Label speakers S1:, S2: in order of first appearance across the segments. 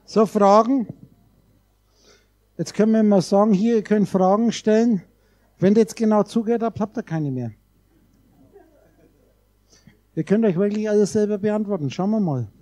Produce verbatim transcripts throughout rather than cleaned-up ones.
S1: So, Fragen? Jetzt können wir mal sagen, hier, ihr könnt Fragen stellen. Wenn ihr jetzt genau zugehört habt, habt ihr keine mehr. Ihr könnt euch wirklich alles selber beantworten. Schauen wir mal.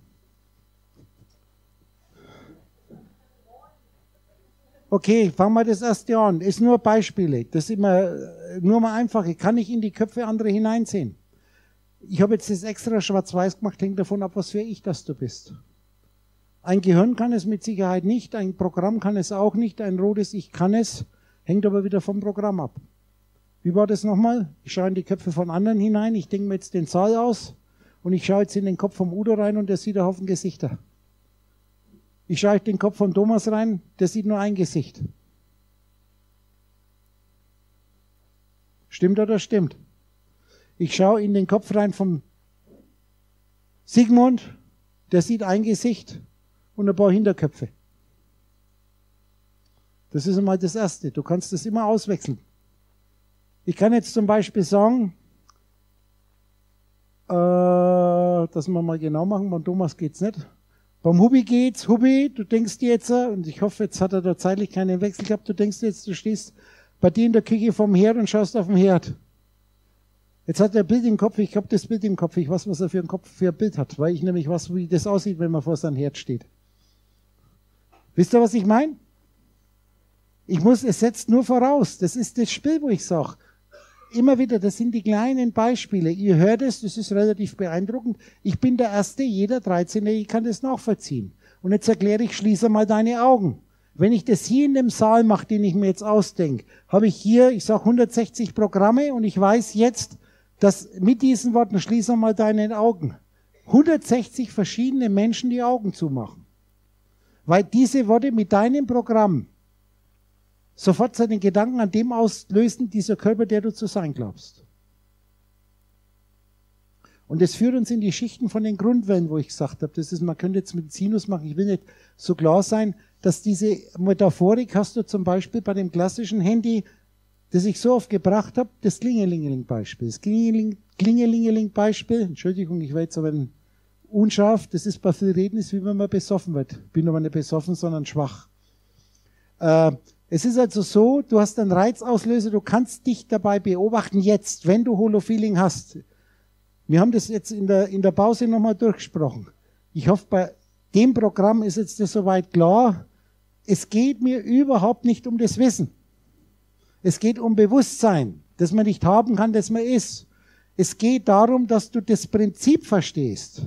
S1: Okay, fangen wir das erste an. Ist nur Beispiele. Das ist immer nur mal einfach. Ich kann nicht in die Köpfe anderer hineinsehen. Ich habe jetzt das extra schwarz-weiß gemacht, hängt davon ab, was für ich das du bist. Ein Gehirn kann es mit Sicherheit nicht, ein Programm kann es auch nicht, ein rotes Ich kann es, hängt aber wieder vom Programm ab. Wie war das nochmal? Ich schaue in die Köpfe von anderen hinein, ich denke mir jetzt den Saal aus und ich schaue jetzt in den Kopf vom Udo rein und der sieht einen Haufen Gesichter. Ich schaue in den Kopf von Thomas rein, der sieht nur ein Gesicht. Stimmt oder stimmt? Ich schaue in den Kopf rein vom Sigmund, der sieht ein Gesicht und ein paar Hinterköpfe. Das ist einmal das Erste. Du kannst das immer auswechseln. Ich kann jetzt zum Beispiel sagen, äh, dass wir mal genau machen, beim Thomas geht's nicht. Beim Hubi geht's. Hubi, du denkst dir jetzt, und ich hoffe, jetzt hat er da zeitlich keinen Wechsel gehabt, du denkst jetzt, du stehst bei dir in der Küche vom Herd und schaust auf den Herd. Jetzt hat er ein Bild im Kopf, ich habe das Bild im Kopf, ich weiß, was er für ein Kopf für ein Bild hat, weil ich nämlich weiß, wie das aussieht, wenn man vor seinem Herd steht. Wisst ihr, was ich meine? Ich muss, es setzt nur voraus, das ist das Spiel, wo ich sage, immer wieder, das sind die kleinen Beispiele, ihr hört es, das ist relativ beeindruckend, ich bin der Erste, jeder dreizehnjährige kann das nachvollziehen. Und jetzt erkläre ich, schließe mal deine Augen. Wenn ich das hier in dem Saal mache, den ich mir jetzt ausdenke, habe ich hier, ich sage hundertsechzig Programme und ich weiß jetzt, dass mit diesen Worten, schließe mal deine Augen, hundertsechzig verschiedene Menschen die Augen zumachen. Weil diese Worte mit deinem Programm sofort seinen Gedanken an dem auslösen, dieser Körper, der du zu sein glaubst. Und das führt uns in die Schichten von den Grundwellen, wo ich gesagt habe, das ist, man könnte jetzt mit Sinus machen, ich will nicht so klar sein, dass diese Metaphorik hast du zum Beispiel bei dem klassischen Handy, das ich so oft gebracht habe, das Klingelingeling-Beispiel. Das Klingelingeling-Beispiel, Entschuldigung, ich war jetzt aber unscharf, das ist bei viel Reden, ist wie wenn man besoffen wird. Bin aber nicht besoffen, sondern schwach. Äh, es ist also so, du hast einen Reizauslöser, du kannst dich dabei beobachten jetzt, wenn du Holofeeling hast. Wir haben das jetzt in der, in der Pause nochmal durchgesprochen. Ich hoffe, bei dem Programm ist jetzt das soweit klar. Es geht mir überhaupt nicht um das Wissen. Es geht um Bewusstsein, das man nicht haben kann, das man ist. Es geht darum, dass du das Prinzip verstehst.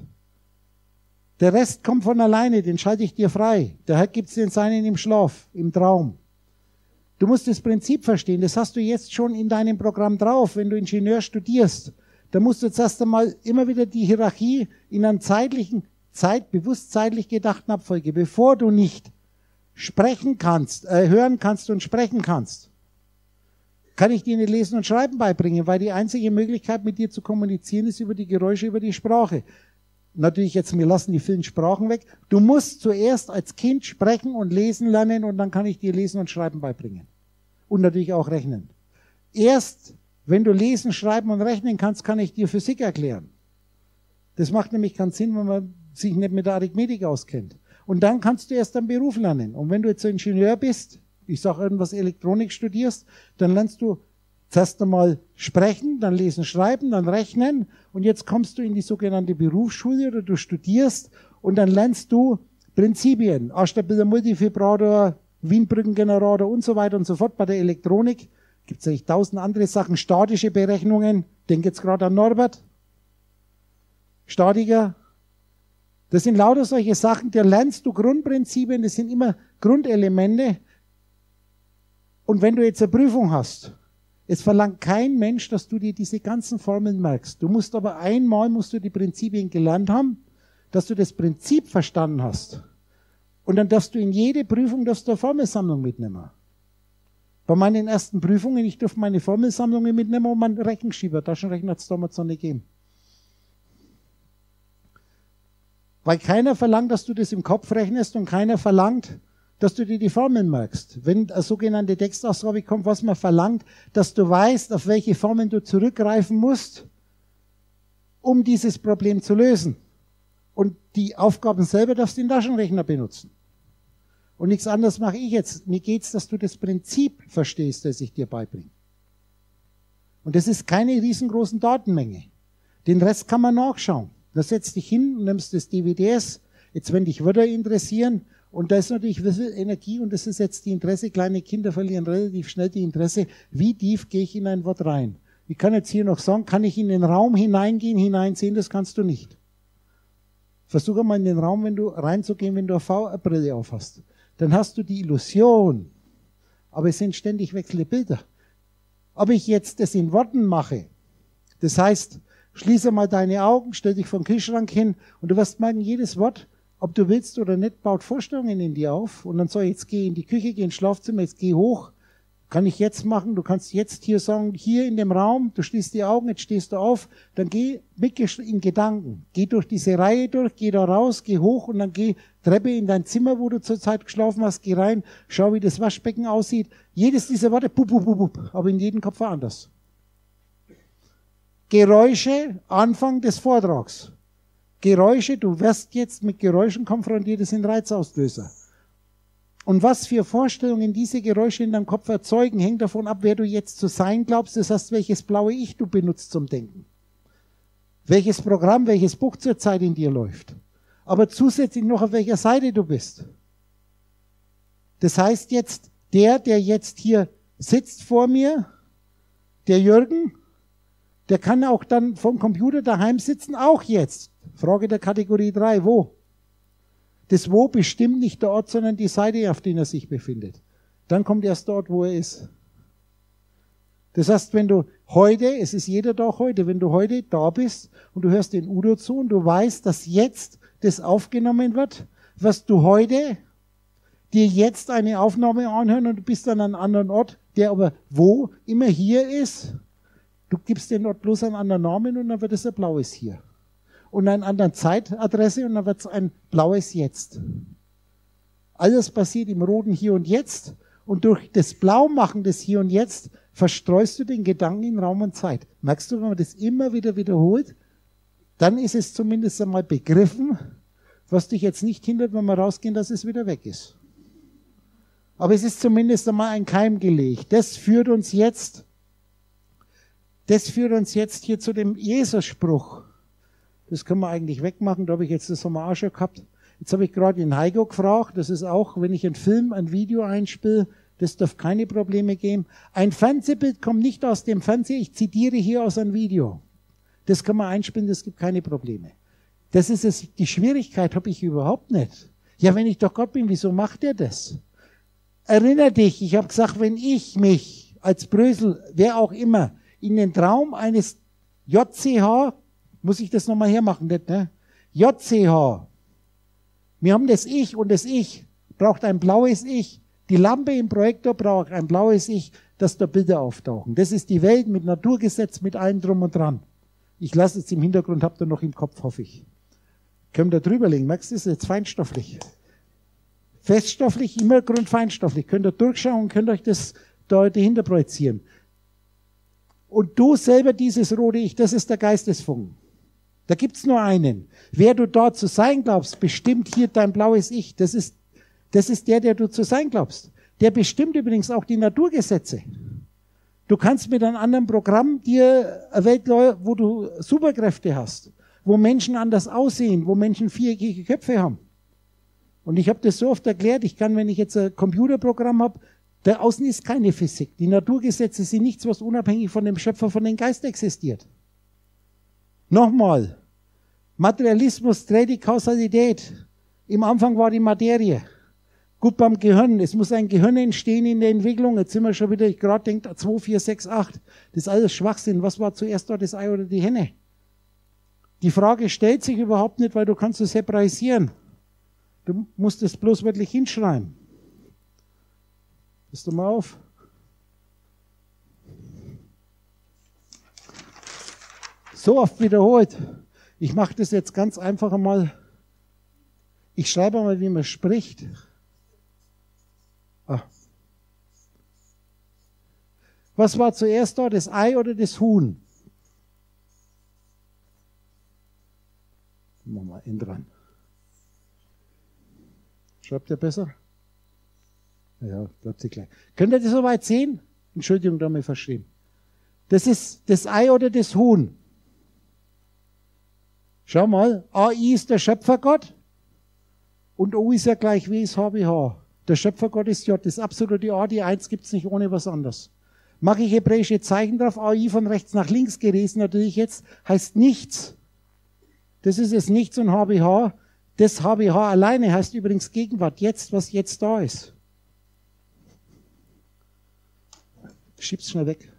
S1: Der Rest kommt von alleine, den schalte ich dir frei. Der Herr gibt es den Seinen im Schlaf, im Traum. Du musst das Prinzip verstehen, das hast du jetzt schon in deinem Programm drauf, wenn du Ingenieur studierst. Da musst du jetzt erst einmal immer wieder die Hierarchie in einer zeitlichen, Zeit, bewusst zeitlich gedachten Abfolge, bevor du nicht sprechen kannst, äh, hören kannst und sprechen kannst, kann ich dir nicht Lesen und Schreiben beibringen, weil die einzige Möglichkeit, mit dir zu kommunizieren, ist über die Geräusche, über die Sprache. Natürlich jetzt, wir lassen die vielen Sprachen weg. Du musst zuerst als Kind sprechen und lesen lernen und dann kann ich dir Lesen und Schreiben beibringen. Und natürlich auch rechnen. Erst wenn du lesen, schreiben und rechnen kannst, kann ich dir Physik erklären. Das macht nämlich keinen Sinn, wenn man sich nicht mit der Arithmetik auskennt. Und dann kannst du erst einen Beruf lernen. Und wenn du jetzt ein Ingenieur bist, ich sage irgendwas Elektronik studierst, dann lernst du zuerst einmal sprechen, dann lesen, schreiben, dann rechnen und jetzt kommst du in die sogenannte Berufsschule oder du studierst und dann lernst du Prinzipien, astabiler Multifibrator, Wien-Brückengenerator und so weiter und so fort. Bei der Elektronik gibt es eigentlich tausend andere Sachen, statische Berechnungen, denk jetzt gerade an Norbert, Statiker. Das sind lauter solche Sachen, da lernst du Grundprinzipien, das sind immer Grundelemente. Und wenn du jetzt eine Prüfung hast, es verlangt kein Mensch, dass du dir diese ganzen Formeln merkst. Du musst aber einmal musst du die Prinzipien gelernt haben, dass du das Prinzip verstanden hast. Und dann darfst du in jede Prüfung darfst du eine Formelsammlung mitnehmen. Bei meinen ersten Prüfungen, ich durfte meine Formelsammlungen mitnehmen und meinen Rechenschieber, Taschenrechner hat es damals noch nicht gegeben. Weil keiner verlangt, dass du das im Kopf rechnest und keiner verlangt, dass du dir die Formeln merkst. Wenn eine sogenannte Textausgabe kommt, was man verlangt, dass du weißt, auf welche Formeln du zurückgreifen musst, um dieses Problem zu lösen. Und die Aufgaben selber darfst du den Taschenrechner benutzen. Und nichts anderes mache ich jetzt. Mir geht es, dass du das Prinzip verstehst, das ich dir beibringe. Und das ist keine riesengroßen Datenmenge. Den Rest kann man nachschauen. Da setzt dich hin und nimmst das D V Ds. Jetzt, wenn dich Wörter interessieren, und da ist natürlich wie viel Energie, und das ist jetzt die Interesse. Kleine Kinder verlieren relativ schnell die Interesse. Wie tief gehe ich in ein Wort rein? Ich kann jetzt hier noch sagen, kann ich in den Raum hineingehen, hineinsehen? Das kannst du nicht. Versuch einmal in den Raum, wenn du reinzugehen, wenn du eine V R-Brille aufhast. Dann hast du die Illusion. Aber es sind ständig wechselnde Bilder. Ob ich jetzt das in Worten mache, das heißt, schließe mal deine Augen, stell dich vor den Kühlschrank hin und du wirst merken, jedes Wort, ob du willst oder nicht, baut Vorstellungen in dir auf. Und dann soll ich jetzt geh in die Küche, geh ins Schlafzimmer, jetzt geh hoch. Kann ich jetzt machen, du kannst jetzt hier sagen, hier in dem Raum, du schließt die Augen, jetzt stehst du auf, dann geh mit in Gedanken. Geh durch diese Reihe durch, geh da raus, geh hoch und dann geh Treppe in dein Zimmer, wo du zurzeit geschlafen hast, geh rein, schau, wie das Waschbecken aussieht. Jedes dieser Worte, bup, bup, bup, bup, aber in jedem Kopf anders. Geräusche, Anfang des Vortrags. Geräusche, du wirst jetzt mit Geräuschen konfrontiert, das sind Reizauslöser. Und was für Vorstellungen diese Geräusche in deinem Kopf erzeugen, hängt davon ab, wer du jetzt zu sein glaubst. Das heißt, welches blaue Ich du benutzt zum Denken. Welches Programm, welches Buch zurzeit in dir läuft. Aber zusätzlich noch, auf welcher Seite du bist. Das heißt jetzt, der, der jetzt hier sitzt vor mir, der Jürgen, der kann auch dann vom Computer daheim sitzen, auch jetzt. Frage der Kategorie drei, wo? Das Wo bestimmt nicht der Ort, sondern die Seite, auf der er sich befindet. Dann kommt erst dort, wo er ist. Das heißt, wenn du heute, es ist jeder Tag heute, wenn du heute da bist und du hörst den Udo zu und du weißt, dass jetzt das aufgenommen wird, wirst du heute dir jetzt eine Aufnahme anhören und du bist an einem anderen Ort, der aber wo immer hier ist. Du gibst den Ort bloß einen anderen Namen und dann wird es ein blaues Hier. Und eine andere Zeitadresse und dann wird es ein blaues Jetzt. Alles passiert im roten Hier und Jetzt und durch das Blaumachen des Hier und Jetzt verstreust du den Gedanken in Raum und Zeit. Merkst du, wenn man das immer wieder wiederholt, dann ist es zumindest einmal begriffen, was dich jetzt nicht hindert, wenn wir rausgehen, dass es wieder weg ist. Aber es ist zumindest einmal ein Keim gelegt. Das führt uns jetzt, das führt uns jetzt hier zu dem Jesus-Spruch. Das können wir eigentlich wegmachen, da habe ich jetzt das haben wir auch schon gehabt. Jetzt habe ich gerade den Heiko gefragt, das ist auch, wenn ich einen Film, ein Video einspiele, das darf keine Probleme geben. Ein Fernsehbild kommt nicht aus dem Fernseher, ich zitiere hier aus einem Video. Das kann man einspielen, das gibt keine Probleme. Das ist es, die Schwierigkeit habe ich überhaupt nicht. Ja, wenn ich doch Gott bin, wieso macht er das? Erinner dich, ich habe gesagt, wenn ich mich als Brösel, wer auch immer, in den Traum eines J C H, muss ich das nochmal hermachen, nicht, ne? J C H. Wir haben das Ich und das Ich braucht ein blaues Ich. Die Lampe im Projektor braucht ein blaues Ich, dass da Bilder auftauchen. Das ist die Welt mit Naturgesetz, mit allem drum und dran. Ich lasse es im Hintergrund, habt ihr noch im Kopf, hoffe ich. Können wir da drüber legen, merkst du, das ist jetzt feinstofflich. Feststofflich, immer grundfeinstofflich. Könnt ihr durchschauen und könnt euch das da dahinter projizieren. Und du selber, dieses rote Ich, das ist der Geistesfunken. Da gibt's nur einen. Wer du dort zu sein glaubst, bestimmt hier dein blaues Ich. Das ist, das ist der, der du zu sein glaubst. Der bestimmt übrigens auch die Naturgesetze. Du kannst mit einem anderen Programm dir eine Welt, wo du Superkräfte hast, wo Menschen anders aussehen, wo Menschen viereckige Köpfe haben. Und ich habe das so oft erklärt, ich kann, wenn ich jetzt ein Computerprogramm habe, da außen ist keine Physik. Die Naturgesetze sind nichts, was unabhängig von dem Schöpfer, von dem Geist existiert. Nochmal, Materialismus dreht die Kausalität. Im Anfang war die Materie. Gut, beim Gehirn, es muss ein Gehirn entstehen in der Entwicklung. Jetzt sind wir schon wieder, ich gerade denke, zwei, vier, sechs, acht. Das ist alles Schwachsinn. Was war zuerst da, das Ei oder die Henne? Die Frage stellt sich überhaupt nicht, weil du kannst es separisieren. Du musst es bloß wirklich hinschreiben. Passt du mal auf. So oft wiederholt. Ich mache das jetzt ganz einfach einmal. Ich schreibe mal, wie man spricht. Ah. Was war zuerst da, das Ei oder das Huhn? Machen wir mal N dran. Schreibt ihr besser? Ja, glaubt sie gleich. Könnt ihr das soweit sehen? Entschuldigung, da haben wir verschrieben. Das ist das Ei oder das Huhn. Schau mal, A I ist der Schöpfergott und O ist ja gleich W ist H B H. Der Schöpfergott ist J, das absolute A, die eins gibt es nicht ohne was anderes. Mache ich hebräische Zeichen drauf, A I von rechts nach links gelesen, natürlich jetzt, heißt nichts. Das ist es Nichts und H B H. Das H B H alleine heißt übrigens Gegenwart, jetzt, was jetzt da ist. Schieb's schnell weg.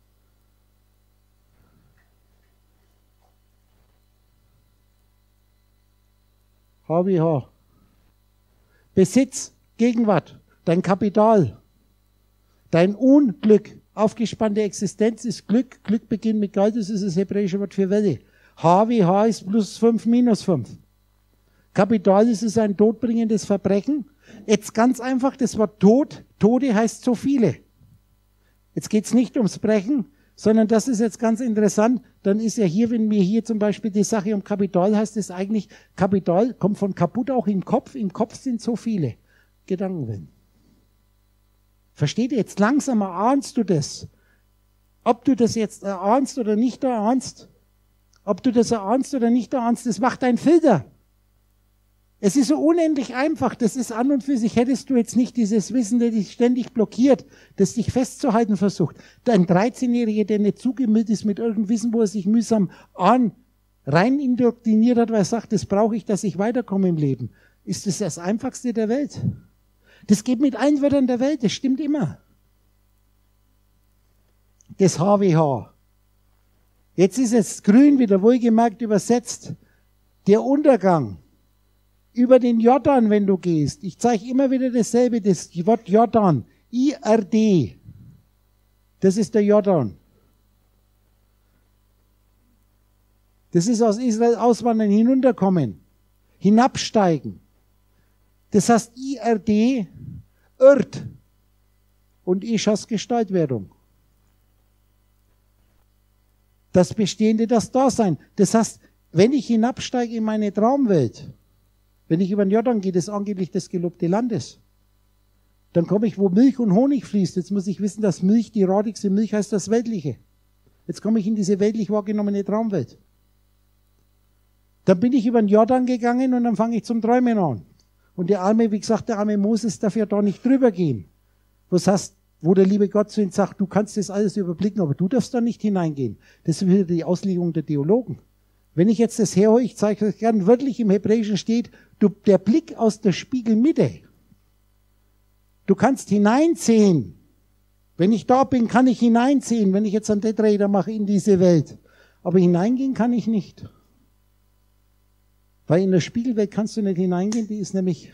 S1: H B H. Besitz, Gegenwart, dein Kapital, dein Unglück, aufgespannte Existenz ist Glück. Glück beginnt mit Geld, das ist das hebräische Wort für Welle. H wie H ist plus fünf minus fünf. Kapital ist es ein todbringendes Verbrechen. Jetzt ganz einfach das Wort Tod. Tode heißt so viele. Jetzt geht es nicht ums Brechen, sondern das ist jetzt ganz interessant. Dann ist ja hier, wenn mir hier zum Beispiel die Sache um Kapital heißt, es eigentlich, Kapital kommt von kaputt auch im Kopf. Im Kopf sind so viele Gedankenwellen. Versteht ihr jetzt langsam, erahnst du das? Ob du das jetzt erahnst oder nicht erahnst, ob du das erahnst oder nicht erahnst, das macht ein Filter. Es ist so unendlich einfach, das ist an und für sich, hättest du jetzt nicht dieses Wissen, das dich ständig blockiert, das dich festzuhalten versucht. Ein dreizehnjähriger, der nicht zugemüllt ist mit irgendeinem Wissen, wo er sich mühsam an, rein indoktriniert hat, weil er sagt, das brauche ich, dass ich weiterkomme im Leben, ist das das Einfachste der Welt. Das geht mit allen Wörtern der Welt, das stimmt immer. Das H W H. Jetzt ist es grün, wieder wohlgemerkt übersetzt. Der Untergang. Über den Jordan, wenn du gehst. Ich zeige immer wieder dasselbe, das Wort Jordan. I R D. Das ist der Jordan. Das ist aus Israel auswandern, hinunterkommen. Hinabsteigen. Das heißt I R D, Irrt. Und Eschas Gestaltwerdung. Das Bestehende, das Dasein. Das heißt, wenn ich hinabsteige in meine Traumwelt, wenn ich über den Jordan gehe, das ist angeblich das gelobte Landes, dann komme ich, wo Milch und Honig fließt. Jetzt muss ich wissen, dass Milch, die radigste Milch heißt das Weltliche. Jetzt komme ich in diese weltlich wahrgenommene Traumwelt. Dann bin ich über den Jordan gegangen und dann fange ich zum Träumen an. Und der arme, wie gesagt, der arme Moses darf ja da nicht drüber gehen. Was heißt, wo der liebe Gott zu ihm sagt, du kannst das alles überblicken, aber du darfst da nicht hineingehen. Das ist wieder die Auslegung der Theologen. Wenn ich jetzt das herhole, ich zeige euch gern, wörtlich im Hebräischen steht, du, der Blick aus der Spiegelmitte. Du kannst hineinsehen. Wenn ich da bin, kann ich hineinsehen, wenn ich jetzt einen Tetraeder mache in diese Welt. Aber hineingehen kann ich nicht. Weil in der Spiegelwelt kannst du nicht hineingehen, die ist nämlich...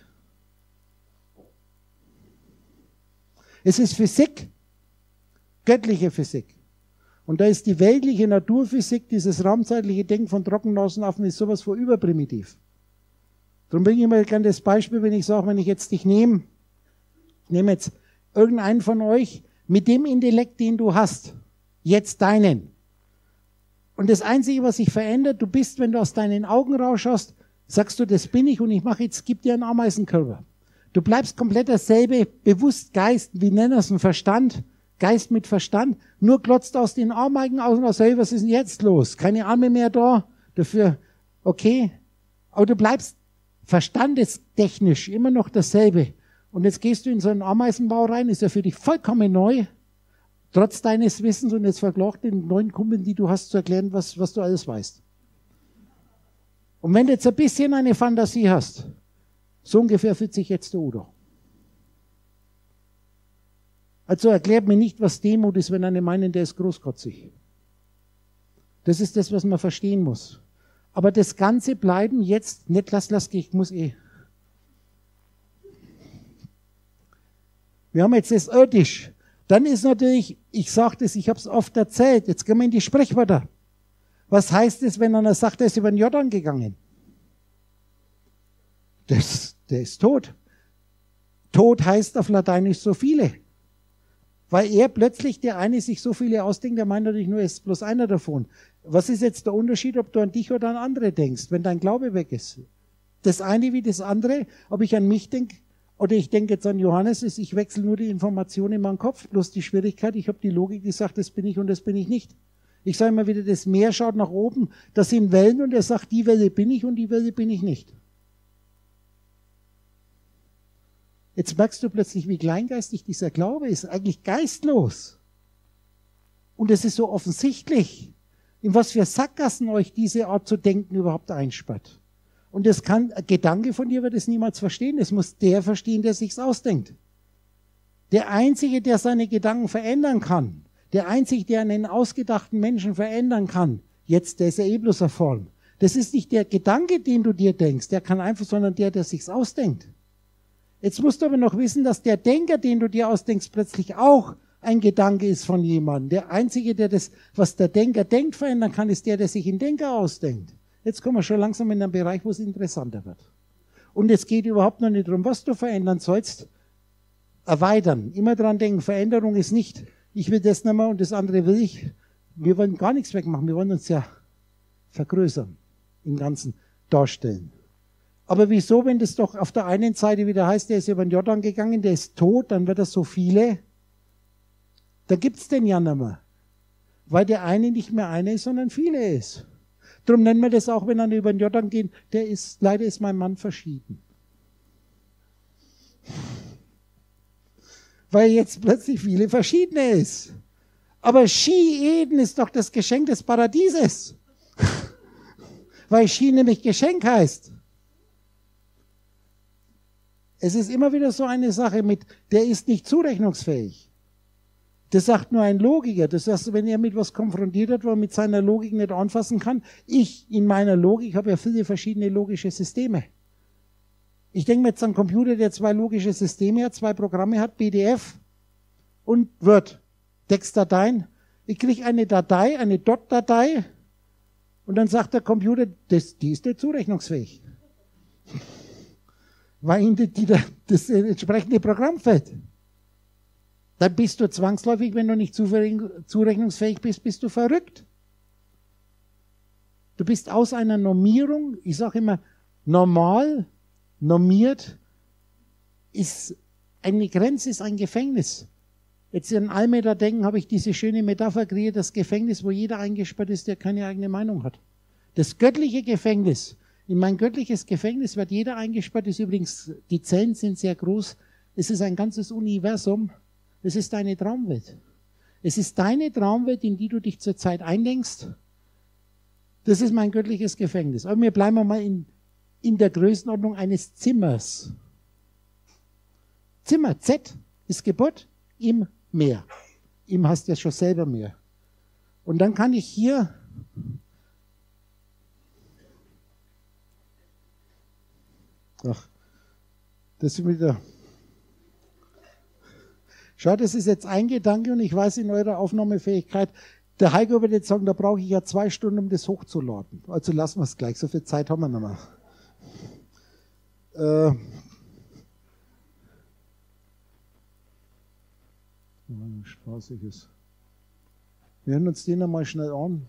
S1: Es ist Physik, göttliche Physik. Und da ist die weltliche Naturphysik, dieses raumzeitliche Denken von Trockennasenaffen, ist sowas von überprimitiv. Darum bringe ich mal gerne das Beispiel, wenn ich sage, wenn ich jetzt dich nehme, ich nehme jetzt irgendeinen von euch mit dem Intellekt, den du hast, jetzt deinen. Und das Einzige, was sich verändert, du bist, wenn du aus deinen Augen rausschaust, sagst du, das bin ich und ich mache jetzt, gib dir einen Ameisenkörper. Du bleibst komplett dasselbe, bewusst Geist, wie nennen wir es, ein Verstand, Geist mit Verstand, nur glotzt aus den Ameisen aus und sagst, hey, was ist denn jetzt los? Keine Arme mehr da, dafür, okay. Aber du bleibst verstandestechnisch immer noch dasselbe. Und jetzt gehst du in so einen Ameisenbau rein, ist ja für dich vollkommen neu, trotz deines Wissens, und jetzt verklagt den neuen Kumpeln, die du hast, zu erklären, was, was du alles weißt. Und wenn du jetzt ein bisschen eine Fantasie hast, so ungefähr fühlt sich jetzt der Udo. Also erklärt mir nicht, was Demut ist, wenn eine meinen, der ist großkotzig. Das ist das, was man verstehen muss. Aber das Ganze bleiben jetzt, nicht lass, lass, ich muss eh. Wir haben jetzt das irdisch. Dann ist natürlich, ich sage das, ich habe es oft erzählt, jetzt gehen wir in die Sprechwörter. Was heißt es, wenn einer sagt, er ist über den Jordan gegangen? Das, der ist tot. Tod heißt auf Lateinisch so viele. Weil er plötzlich, der eine sich so viele ausdenkt, der meint natürlich nur, er ist bloß einer davon. Was ist jetzt der Unterschied, ob du an dich oder an andere denkst, wenn dein Glaube weg ist? Das eine wie das andere, ob ich an mich denke Oder ich denke jetzt an Johannes, ich wechsle nur die Informationen in meinem Kopf, bloß die Schwierigkeit, ich habe die Logik, die sagt, das bin ich und das bin ich nicht. Ich sage immer wieder, das Meer schaut nach oben, das sind Wellen und er sagt, die Welle bin ich und die Welle bin ich nicht. Jetzt merkst du plötzlich, wie kleingeistig dieser Glaube ist, eigentlich geistlos. Und es ist so offensichtlich, in was für Sackgassen euch diese Art zu denken überhaupt einsperrt. Und das kann, ein Gedanke von dir wird es niemals verstehen. Das muss der verstehen, der sich's ausdenkt. Der Einzige, der seine Gedanken verändern kann, der Einzige, der einen ausgedachten Menschen verändern kann, jetzt, der ist ja eh bloß eine Form. Das ist nicht der Gedanke, den du dir denkst, der kann einfach, sondern der, der sich's ausdenkt. Jetzt musst du aber noch wissen, dass der Denker, den du dir ausdenkst, plötzlich auch ein Gedanke ist von jemandem. Der Einzige, der das, was der Denker denkt, verändern kann, ist der, der sich einen Denker ausdenkt. Jetzt kommen wir schon langsam in einen Bereich, wo es interessanter wird. Und es geht überhaupt noch nicht darum, was du verändern sollst. Erweitern. Immer dran denken, Veränderung ist nicht, ich will das nicht mehr und das andere will ich. Wir wollen gar nichts wegmachen, wir wollen uns ja vergrößern, im Ganzen darstellen. Aber wieso, wenn das doch auf der einen Seite wieder heißt, der ist über den Jordan gegangen, der ist tot, dann wird das so viele, da gibt's den ja nicht mehr. Weil der eine nicht mehr einer ist, sondern viele ist. Darum nennen wir das auch, wenn wir über den Jordan gehen, der ist, leider ist mein Mann verschieden. Weil jetzt plötzlich viele verschiedene ist. Aber Shi Eden ist doch das Geschenk des Paradieses. Weil Shi nämlich Geschenk heißt. Es ist immer wieder so eine Sache mit, der ist nicht zurechnungsfähig. Das sagt nur ein Logiker. Das heißt, wenn er mit was konfrontiert wird, wo er mit seiner Logik nicht anfassen kann, ich in meiner Logik habe ja viele verschiedene logische Systeme. Ich denke mir jetzt an einen Computer, der zwei logische Systeme hat, zwei Programme hat, B D F und Word, Textdateien. Ich kriege eine Datei, eine Dot-Datei und dann sagt der Computer, das, die ist nicht zurechnungsfähig. Weil ihm die, die, das entsprechende Programm fällt. Dann bist du zwangsläufig, wenn du nicht zurechnungsfähig bist, bist du verrückt. Du bist aus einer Normierung, ich sage immer, normal, normiert, ist eine Grenze, ist ein Gefängnis. Jetzt in Almeida denken, habe ich diese schöne Metapher kreiert, das Gefängnis, wo jeder eingesperrt ist, der keine eigene Meinung hat. Das göttliche Gefängnis, in mein göttliches Gefängnis wird jeder eingesperrt, ist übrigens, die Zellen sind sehr groß, es ist ein ganzes Universum. Es ist deine Traumwelt. Es ist deine Traumwelt, in die du dich zurzeit eindenkst. Das ist mein göttliches Gefängnis. Aber wir bleiben mal in, in der Größenordnung eines Zimmers. Zimmer, Z ist Geburt im Meer. Im hast du ja schon selber Meer. Und dann kann ich hier ach, das ist wieder schau, das ist jetzt ein Gedanke und ich weiß in eurer Aufnahmefähigkeit, der Heiko wird jetzt sagen, da brauche ich ja zwei Stunden, um das hochzuladen. Also lassen wir es gleich, so viel Zeit haben wir noch mal. Äh, Spaßiges. Wir hören uns den noch mal schnell an.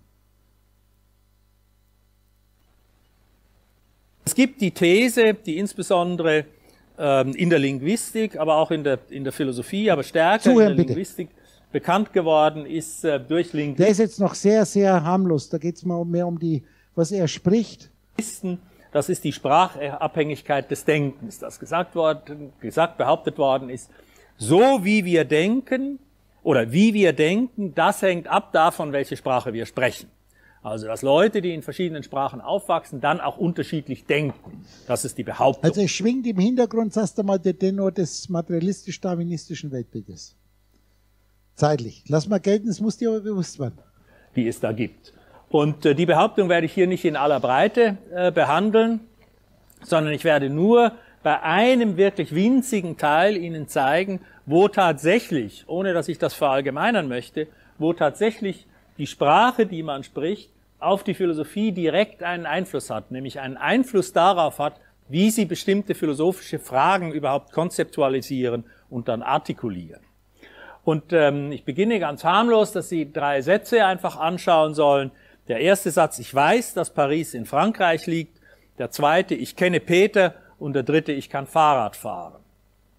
S2: Es gibt die These, die insbesondere in der Linguistik, aber auch in der, in der Philosophie, aber stärker
S1: Zuhören,
S2: in der
S1: bitte.
S2: Linguistik bekannt geworden ist äh, durch Linguisten.
S1: Der ist jetzt noch sehr, sehr harmlos. Da geht es mal mehr um die, was er spricht.
S2: Das ist die Sprachabhängigkeit des Denkens, das gesagt worden, gesagt, behauptet worden ist. So wie wir denken oder wie wir denken, das hängt ab davon, welche Sprache wir sprechen. Also, dass Leute, die in verschiedenen Sprachen aufwachsen, dann auch unterschiedlich denken. Das ist die Behauptung.
S1: Also es schwingt im Hintergrund, sagst du mal, der Tenor des materialistisch-darwinistischen Weltbildes. Zeitlich. Lass mal gelten, es muss dir aber bewusst werden.
S2: Die es da gibt. Und äh, die Behauptung werde ich hier nicht in aller Breite äh, behandeln, sondern ich werde nur bei einem wirklich winzigen Teil Ihnen zeigen, wo tatsächlich, ohne dass ich das verallgemeinern möchte, wo tatsächlich die Sprache, die man spricht, auf die Philosophie direkt einen Einfluss hat, nämlich einen Einfluss darauf hat, wie sie bestimmte philosophische Fragen überhaupt konzeptualisieren und dann artikulieren. Und ähm, ich beginne ganz harmlos, dass Sie drei Sätze einfach anschauen sollen. Der erste Satz, ich weiß, dass Paris in Frankreich liegt. Der zweite, ich kenne Peter. Und der dritte, ich kann Fahrrad fahren.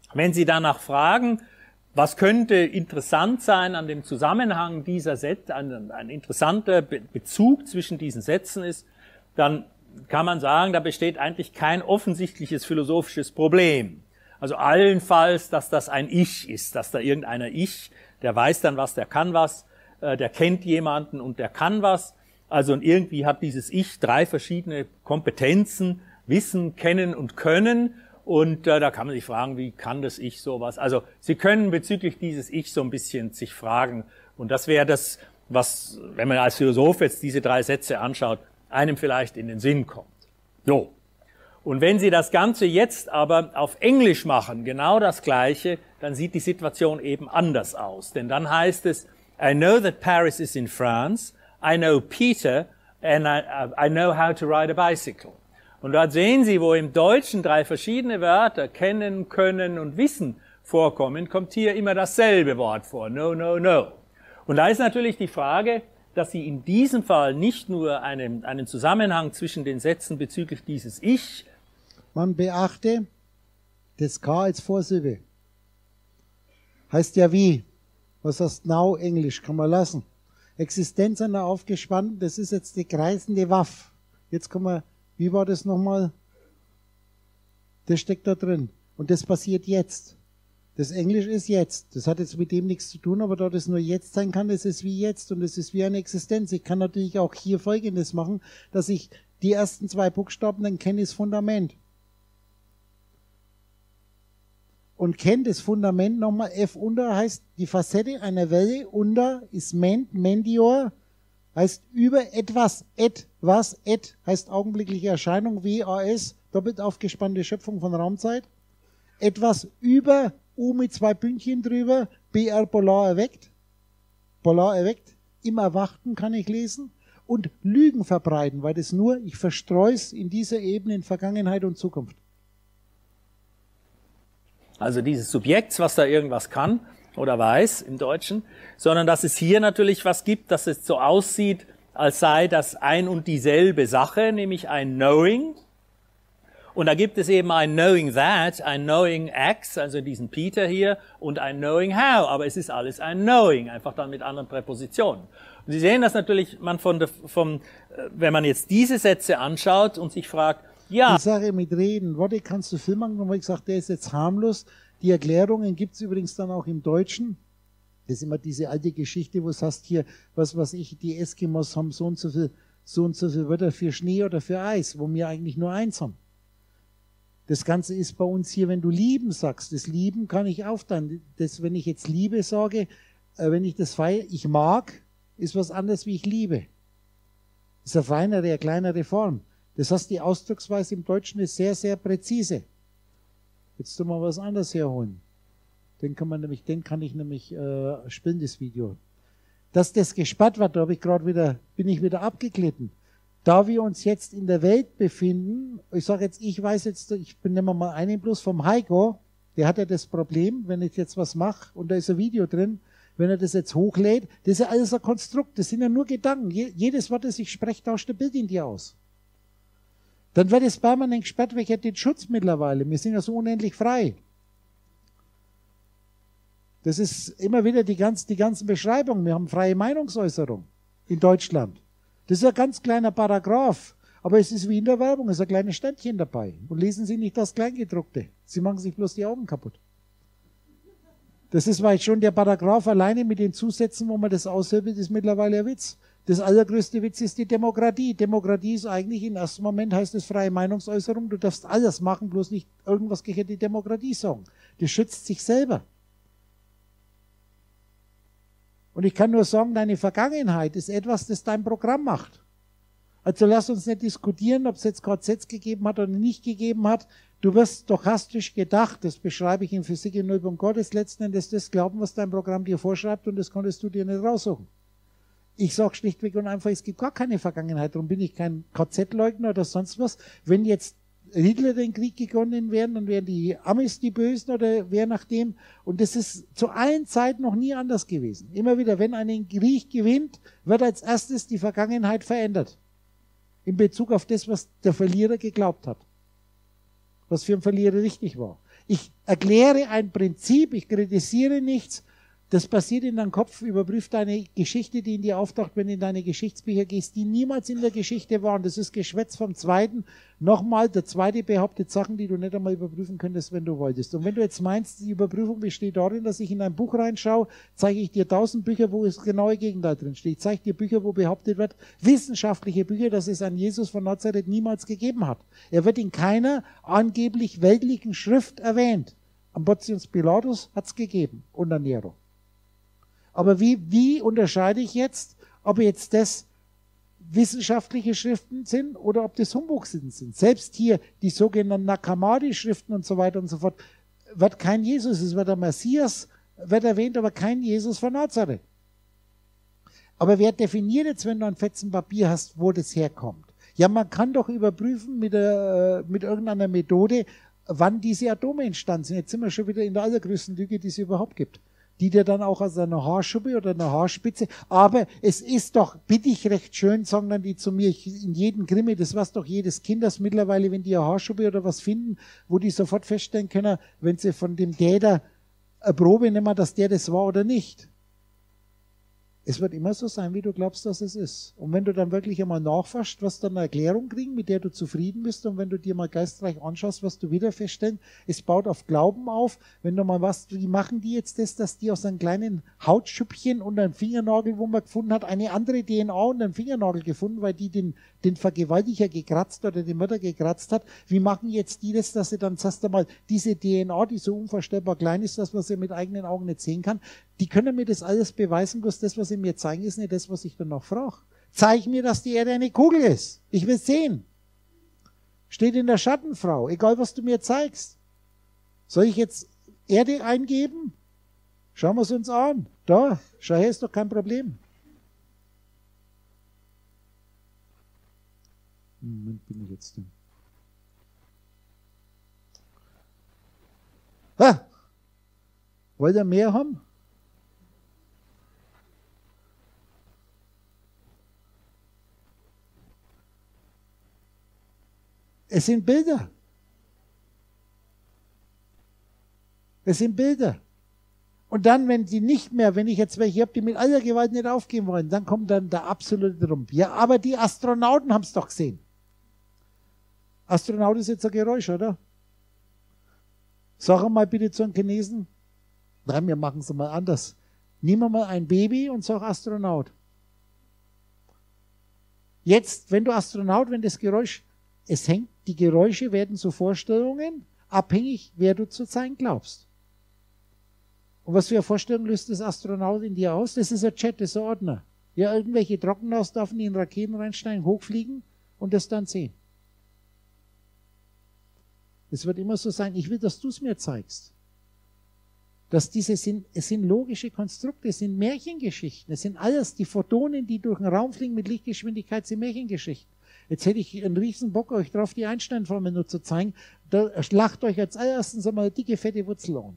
S2: Wenn Sie danach fragen, was könnte interessant sein an dem Zusammenhang dieser Sätze, ein, ein interessanter Be- Bezug zwischen diesen Sätzen ist, dann kann man sagen, da besteht eigentlich kein offensichtliches philosophisches Problem. Also allenfalls, dass das ein Ich ist, dass da irgendeiner Ich, der weiß dann was, der kann was, äh, der kennt jemanden und der kann was. Also und irgendwie hat dieses Ich drei verschiedene Kompetenzen, Wissen, Kennen und Können. Und äh, da kann man sich fragen, wie kann das Ich sowas? Also Sie können bezüglich dieses Ich so ein bisschen sich fragen. Und das wäre das, was, wenn man als Philosoph jetzt diese drei Sätze anschaut, einem vielleicht in den Sinn kommt. So. Und wenn Sie das Ganze jetzt aber auf Englisch machen, genau das Gleiche, dann sieht die Situation eben anders aus. Denn dann heißt es, I know that Paris is in France, I know Peter, and I, I know how to ride a bicycle. Und dort sehen Sie, wo im Deutschen drei verschiedene Wörter, kennen, können und wissen, vorkommen, kommt hier immer dasselbe Wort vor, no, no, no. Und da ist natürlich die Frage, dass Sie in diesem Fall nicht nur einen, einen Zusammenhang zwischen den Sätzen bezüglich dieses Ich.
S1: Man beachte, das K als Vorsilbe. Heißt ja wie? Was heißt now Englisch? Kann man lassen. Existenz einer aufgespannten, das ist jetzt die kreisende Waffe. Jetzt kann man, wie war das nochmal? Das steckt da drin. Und das passiert jetzt. Das Englisch ist jetzt. Das hat jetzt mit dem nichts zu tun, aber da das nur jetzt sein kann, das ist wie jetzt und es ist wie eine Existenz. Ich kann natürlich auch hier Folgendes machen, dass ich die ersten zwei Buchstaben, dann kenne ich das Fundament. Und kenne das Fundament nochmal, F unter heißt die Facette einer Welle, unter ist ment, mendior, heißt über etwas, etwas, et heißt augenblickliche Erscheinung, W A S, doppelt aufgespannte Schöpfung von Raumzeit. Etwas über, U mit zwei Pünktchen drüber, B R Polar erweckt, Polar erweckt, im Erwachten kann ich lesen und Lügen verbreiten, weil das nur, ich verstreue es in dieser Ebene in Vergangenheit und Zukunft.
S2: Also dieses Subjekts, was da irgendwas kann oder weiß im Deutschen, sondern dass es hier natürlich was gibt, dass es so aussieht, als sei das ein und dieselbe Sache, nämlich ein Knowing. Und da gibt es eben ein Knowing That, ein Knowing X, also diesen Peter hier, und ein Knowing How, aber es ist alles ein Knowing, einfach dann mit anderen Präpositionen. Und Sie sehen das natürlich, man von der, vom, wenn man jetzt diese Sätze anschaut und sich fragt, ja.
S1: Die Sache mit Reden, Worte kannst du viel machen, dann habe ich gesagt, der ist jetzt harmlos. Die Erklärungen gibt es übrigens dann auch im Deutschen. Das ist immer diese alte Geschichte, wo es heißt hier, was weiß ich, die Eskimos haben so und so viel, so und so viel Wörter für Schnee oder für Eis, wo wir eigentlich nur eins haben. Das Ganze ist bei uns hier, wenn du lieben sagst, das Lieben kann ich aufteilen. Das, wenn ich jetzt Liebe sage, äh, wenn ich das feiere, ich mag, ist was anderes wie ich liebe. Das ist eine feinere, eine kleinere Form. Das heißt, die Ausdrucksweise im Deutschen ist sehr, sehr präzise. Jetzt tun wir was anderes herholen. Den kann man nämlich, den kann ich nämlich äh, spielen, das Video. Dass das gesperrt wird, da habe ich gerade wieder, bin ich wieder abgeglitten. Da wir uns jetzt in der Welt befinden, ich sage jetzt, ich weiß jetzt, ich nehme mal einen bloß vom Heiko, der hat ja das Problem, wenn ich jetzt was mache und da ist ein Video drin, wenn er das jetzt hochlädt, das ist ja alles ein Konstrukt, das sind ja nur Gedanken. Jedes Wort, das ich spreche, tauscht ein Bild in dir aus. Dann wird es permanent gesperrt, weil ich hätte den Schutz mittlerweile. Wir sind ja so unendlich frei. Das ist immer wieder die, ganz, die ganzen Beschreibungen. Wir haben freie Meinungsäußerung in Deutschland. Das ist ein ganz kleiner Paragraph, aber es ist wie in der Werbung, es ist ein kleines Ständchen dabei. Und lesen Sie nicht das Kleingedruckte. Sie machen sich bloß die Augen kaputt. Das ist, weil schon der Paragraph alleine mit den Zusätzen, wo man das aushebelt, ist mittlerweile ein Witz. Das allergrößte Witz ist die Demokratie. Demokratie ist eigentlich, im ersten Moment heißt es freie Meinungsäußerung. Du darfst alles machen, bloß nicht irgendwas gegen die Demokratie sagen. Das schützt sich selber. Und ich kann nur sagen, deine Vergangenheit ist etwas, das dein Programm macht. Also lass uns nicht diskutieren, ob es jetzt K Zs gegeben hat oder nicht gegeben hat. Du wirst stochastisch gedacht, das beschreibe ich in Physik in null Punkt Gottes, letzten Endes das Glauben, was dein Programm dir vorschreibt und das konntest du dir nicht raussuchen. Ich sage schlichtweg und einfach, es gibt gar keine Vergangenheit, darum bin ich kein K Z-Leugner oder sonst was. Wenn jetzt Hitler den Krieg gegonnen wären, dann wären die Amis die Bösen oder wer nachdem. Und das ist zu allen Zeiten noch nie anders gewesen. Immer wieder, wenn ein Krieg gewinnt, wird als erstes die Vergangenheit verändert. In Bezug auf das, was der Verlierer geglaubt hat. Was für einen Verlierer richtig war. Ich erkläre ein Prinzip, ich kritisiere nichts. Das passiert in deinem Kopf, überprüf deine Geschichte, die in dir auftaucht, wenn du in deine Geschichtsbücher gehst, die niemals in der Geschichte waren. Das ist Geschwätz vom Zweiten. Nochmal, der Zweite behauptet Sachen, die du nicht einmal überprüfen könntest, wenn du wolltest. Und wenn du jetzt meinst, die Überprüfung besteht darin, dass ich in ein Buch reinschaue, zeige ich dir tausend Bücher, wo das genaue Gegenteil drin steht. Ich zeige dir Bücher, wo behauptet wird, wissenschaftliche Bücher, dass es einen Jesus von Nazareth niemals gegeben hat. Er wird in keiner angeblich weltlichen Schrift erwähnt. Am Pontius Pilatus hat es gegeben, unter Nero. Aber wie, wie unterscheide ich jetzt, ob jetzt das wissenschaftliche Schriften sind oder ob das Humbug-Schriften sind? Selbst hier die sogenannten Nakamadi-Schriften und so weiter und so fort, wird kein Jesus, es wird der Messias, wird erwähnt, aber kein Jesus von Nazareth. Aber wer definiert jetzt, wenn du ein Fetzen Papier hast, wo das herkommt? Ja, man kann doch überprüfen mit, der, mit irgendeiner Methode, wann diese Atome entstanden sind. Jetzt sind wir schon wieder in der allergrößten Lüge, die es überhaupt gibt. Die dir dann auch aus einer Haarschuppe oder einer Haarspitze, aber es ist doch, bitte ich recht schön, sagen dann die zu mir, ich, in jedem Krimi, das weiß doch jedes Kind, das mittlerweile, wenn die eine Haarschuppe oder was finden, wo die sofort feststellen können, wenn sie von dem Täter eine Probe nehmen, dass der das war oder nicht. Es wird immer so sein, wie du glaubst, dass es ist. Und wenn du dann wirklich einmal nachforschst, wirst du dann eine Erklärung kriegen, mit der du zufrieden bist. Und wenn du dir mal geistreich anschaust, wirst du wieder feststellen, es baut auf Glauben auf. Wenn du mal was, wie machen die jetzt das, dass die aus einem kleinen Hautschüppchen und einem Fingernagel, wo man gefunden hat, eine andere D N A und einen Fingernagel gefunden, weil die den, den Vergewaltiger gekratzt oder den Mörder gekratzt hat. Wie machen jetzt die das, dass sie dann, sagst du mal, diese D N A, die so unvorstellbar klein ist, dass man sie mit eigenen Augen nicht sehen kann, die können mir das alles beweisen, bloß das, was sie mir zeigen, ist nicht das, was ich dann noch frage. Zeig mir, dass die Erde eine Kugel ist. Ich will sehen. Steht in der Schattenfrau, egal was du mir zeigst. Soll ich jetzt Erde eingeben? Schauen wir es uns an. Da, schau her, ist doch kein Problem. Moment, bin ich jetzt denn? Ah! Wollt ihr mehr haben? Es sind Bilder. Es sind Bilder. Und dann, wenn die nicht mehr, wenn ich jetzt welche habe, die mit aller Gewalt nicht aufgeben wollen, dann kommt dann der absolute Trump. Ja, aber die Astronauten haben es doch gesehen. Astronaut ist jetzt ein Geräusch, oder? Sag mal bitte zu einem Chinesen, nein, wir machen es mal anders. Nimm mal ein Baby und sag Astronaut. Jetzt, wenn du Astronaut, wenn das Geräusch, es hängt, die Geräusche werden zu Vorstellungen, abhängig, wer du zu sein glaubst. Und was für eine Vorstellung löst das Astronaut in dir aus? Das ist ein Chat, das ist ein Ordner. Ja, irgendwelche Trockenhaus darf in Raketen reinsteigen, hochfliegen und das dann sehen. Es wird immer so sein, ich will, dass du es mir zeigst. Dass diese sind, es sind logische Konstrukte, es sind Märchengeschichten, es sind alles, die Photonen, die durch den Raum fliegen mit Lichtgeschwindigkeit, sind Märchengeschichten. Jetzt hätte ich einen riesen Bock, euch drauf die Einstein-Formel nur zu zeigen. Da lacht euch als allererstes einmal eine dicke, fette Wurzel an.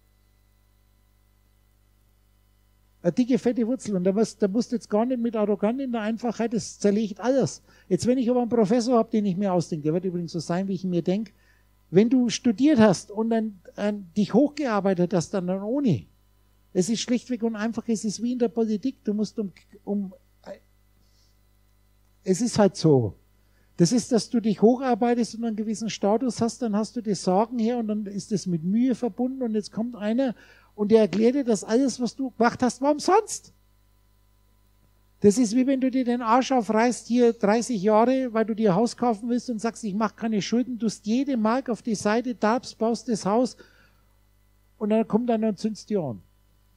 S1: Eine dicke, fette Wurzel. Und da musst, da musst du jetzt gar nicht mit arrogant in der Einfachheit, das zerlegt alles. Jetzt, wenn ich aber einen Professor habe, den ich mir ausdenke, der wird übrigens so sein, wie ich mir denke, wenn du studiert hast und dann äh, dich hochgearbeitet hast an der Uni, es ist schlichtweg und einfach, es ist wie in der Politik, du musst um, um äh, es ist halt so. Das ist, dass du dich hocharbeitest und einen gewissen Status hast, dann hast du das Sagen her und dann ist das mit Mühe verbunden und jetzt kommt einer und der erklärt dir, dass alles, was du gemacht hast, war umsonst. Das ist wie wenn du dir den Arsch aufreißt, hier dreißig Jahre, weil du dir ein Haus kaufen willst und sagst, ich mache keine Schulden, du hast jede Mark auf die Seite, darbst, baust das Haus und dann kommt einer und zündst dir an.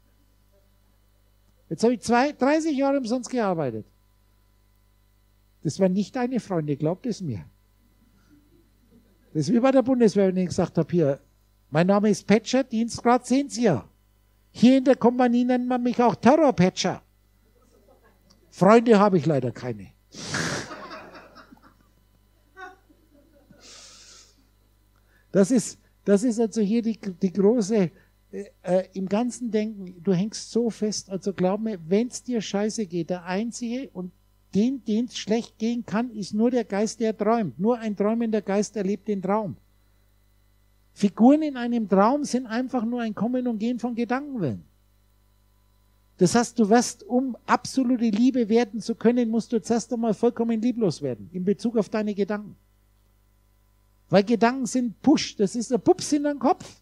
S1: Jetzt habe ich zwei, dreißig Jahre umsonst gearbeitet. Das waren nicht deine Freunde, glaubt es mir. Das ist wie bei der Bundeswehr, wenn ich gesagt habe, hier, mein Name ist Petscher, Dienstgrad sehen Sie ja. Hier in der Kompanie nennt man mich auch Terrorpetscher. Freunde habe ich leider keine. Das ist, das ist also hier die, die große, äh, im ganzen Denken, du hängst so fest, also glaub mir, wenn es dir scheiße geht, der Einzige und den, den es schlecht gehen kann, ist nur der Geist, der träumt. Nur ein träumender Geist erlebt den Traum. Figuren in einem Traum sind einfach nur ein Kommen und Gehen von Gedankenwellen. Das heißt, du wirst, um absolute Liebe werden zu können, musst du zuerst einmal vollkommen lieblos werden, in Bezug auf deine Gedanken. Weil Gedanken sind Push, das ist ein Pups in deinem Kopf.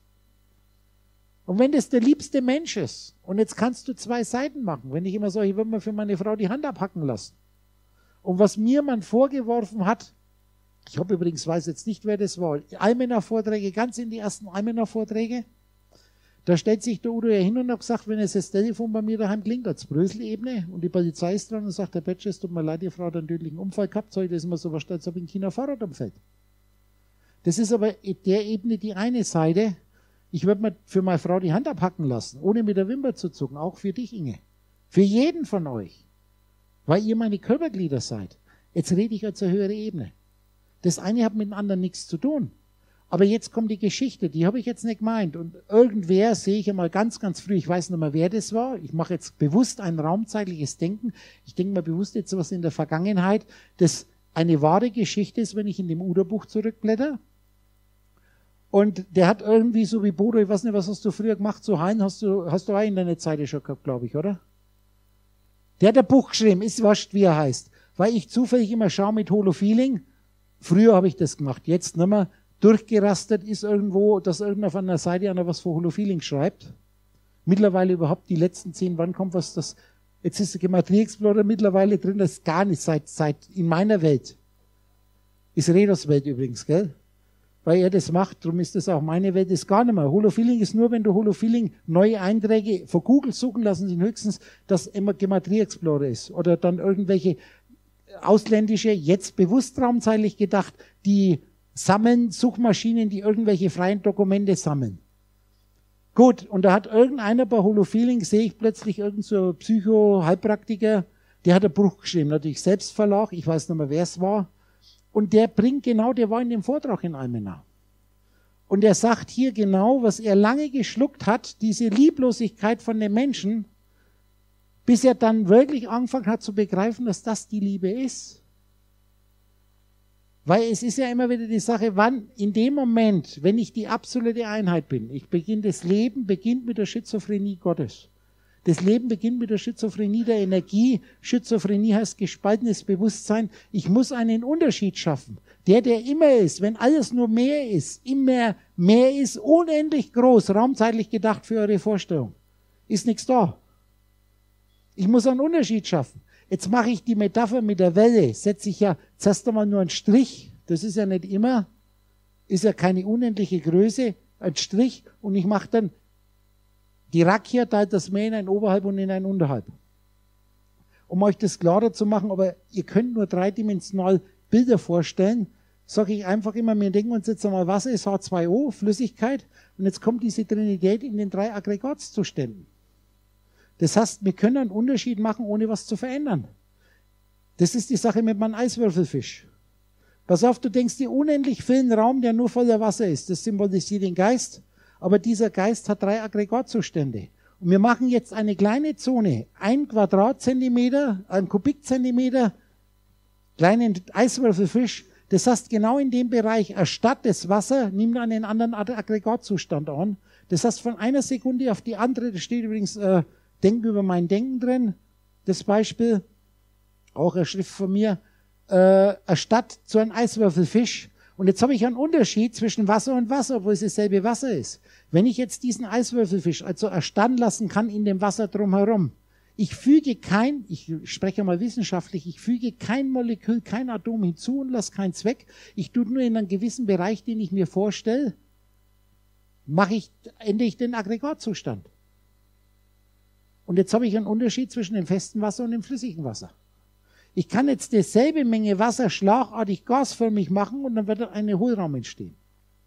S1: Und wenn das der liebste Mensch ist, und jetzt kannst du zwei Seiten machen, wenn ich immer sage, ich würde mir für meine Frau die Hand abhacken lassen. Und was mir man vorgeworfen hat, ich habe übrigens, weiß jetzt nicht, wer das war, Almenar-Vorträge, ganz in die ersten Almenar-Vorträge, da stellt sich der Udo ja hin und hat gesagt, wenn es das Telefon bei mir daheim klingt, als Brösel-Ebene, und die Polizei ist dran und sagt, der Petscher, es tut mir leid, die Frau hat einen tödlichen Unfall gehabt, soll ich das immer so verstehen, als ob in China Fahrrad umfällt. Das ist aber der Ebene die eine Seite. Ich würde mir für meine Frau die Hand abhacken lassen, ohne mit der Wimper zu zucken, auch für dich, Inge. Für jeden von euch, weil ihr meine Körperglieder seid. Jetzt rede ich als eine höhere Ebene. Das eine hat mit dem anderen nichts zu tun. Aber jetzt kommt die Geschichte, die habe ich jetzt nicht gemeint. Und irgendwer sehe ich einmal ganz, ganz früh, ich weiß nicht mehr, wer das war. Ich mache jetzt bewusst ein raumzeitliches Denken. Ich denke mal bewusst jetzt was in der Vergangenheit, das eine wahre Geschichte ist, wenn ich in dem Udo-Buch zurückblätter. Und der hat irgendwie so wie Bodo, ich weiß nicht, was hast du früher gemacht, so Hein, hast du, hast du auch in deiner Zeit schon gehabt, glaube ich, oder? Der hat ein Buch geschrieben, ist wurscht, wie er heißt. Weil ich zufällig immer schaue mit Holo-Feeling. Früher habe ich das gemacht, jetzt nicht mehr. Durchgerastet ist irgendwo, dass irgendwer von der Seite einer was für Holo-Feeling schreibt. Mittlerweile überhaupt die letzten zehn, wann kommt was, das, jetzt ist der Gematria Explorer mittlerweile drin, das ist gar nicht seit, seit, in meiner Welt. Ist Redos Welt übrigens, gell? Weil er das macht, darum ist das auch meine Welt, ist gar nicht mehr. Holo-Feeling ist nur, wenn du Holo-Feeling neue Einträge von Google suchen lassen, sind höchstens, dass immer Gematria Explorer ist. Oder dann irgendwelche ausländische, jetzt bewusst raumzeitlich gedacht, die sammeln Suchmaschinen, die irgendwelche freien Dokumente sammeln. Gut, und da hat irgendeiner bei Holo-Feeling, sehe ich plötzlich irgendein so Psycho-Heilpraktiker, der hat ein Buch geschrieben, natürlich Selbstverlag, ich weiß nicht mehr, wer es war. Und der bringt genau, der war in dem Vortrag in Almenar. Und er sagt hier genau, was er lange geschluckt hat, diese Lieblosigkeit von den Menschen, bis er dann wirklich angefangen hat zu begreifen, dass das die Liebe ist. Weil es ist ja immer wieder die Sache, wann, in dem Moment, wenn ich die absolute Einheit bin, ich beginne, das Leben beginnt mit der Schizophrenie Gottes. Das Leben beginnt mit der Schizophrenie der Energie. Schizophrenie heißt gespaltenes Bewusstsein. Ich muss einen Unterschied schaffen. Der, der immer ist, wenn alles nur mehr ist, immer mehr ist, unendlich groß, raumzeitlich gedacht für eure Vorstellung, ist nichts da. Ich muss einen Unterschied schaffen. Jetzt mache ich die Metapher mit der Welle, setze ich ja zuerst einmal nur einen Strich, das ist ja nicht immer, ist ja keine unendliche Größe, ein Strich, und ich mache dann, die Rakia teilt das Meer in ein Oberhalb und in ein Unterhalb. Um euch das klarer zu machen, aber ihr könnt nur dreidimensional Bilder vorstellen, sage ich einfach immer, wir denken uns jetzt einmal, Wasser ist H zwei O, Flüssigkeit, und jetzt kommt diese Trinität in den drei Aggregatzuständen. Das heißt, wir können einen Unterschied machen, ohne was zu verändern. Das ist die Sache mit meinem Eiswürfelfisch. Pass auf, du denkst dir unendlich vielen Raum, der nur voller Wasser ist. Das symbolisiert den Geist. Aber dieser Geist hat drei Aggregatzustände. Und wir machen jetzt eine kleine Zone, ein Quadratzentimeter, ein Kubikzentimeter, kleinen Eiswürfelfisch. Das heißt, genau in dem Bereich, erstatt das Wasser, nimmt einen anderen Aggregatzustand an. Das heißt, von einer Sekunde auf die andere, das steht übrigens, äh, Denken über mein Denken drin, das Beispiel, auch eine Schrift von mir, äh, erstatt zu einem Eiswürfelfisch. Und jetzt habe ich einen Unterschied zwischen Wasser und Wasser, obwohl es dasselbe Wasser ist. Wenn ich jetzt diesen Eiswürfelfisch also erstarren lassen kann in dem Wasser drumherum, ich füge kein, ich spreche mal wissenschaftlich, ich füge kein Molekül, kein Atom hinzu und lasse keinen Zweck. Ich tue nur in einem gewissen Bereich, den ich mir vorstelle, mache ich, ändere ich den Aggregatzustand. Und jetzt habe ich einen Unterschied zwischen dem festen Wasser und dem flüssigen Wasser. Ich kann jetzt dieselbe Menge Wasser schlagartig gasförmig machen und dann wird ein Hohlraum entstehen.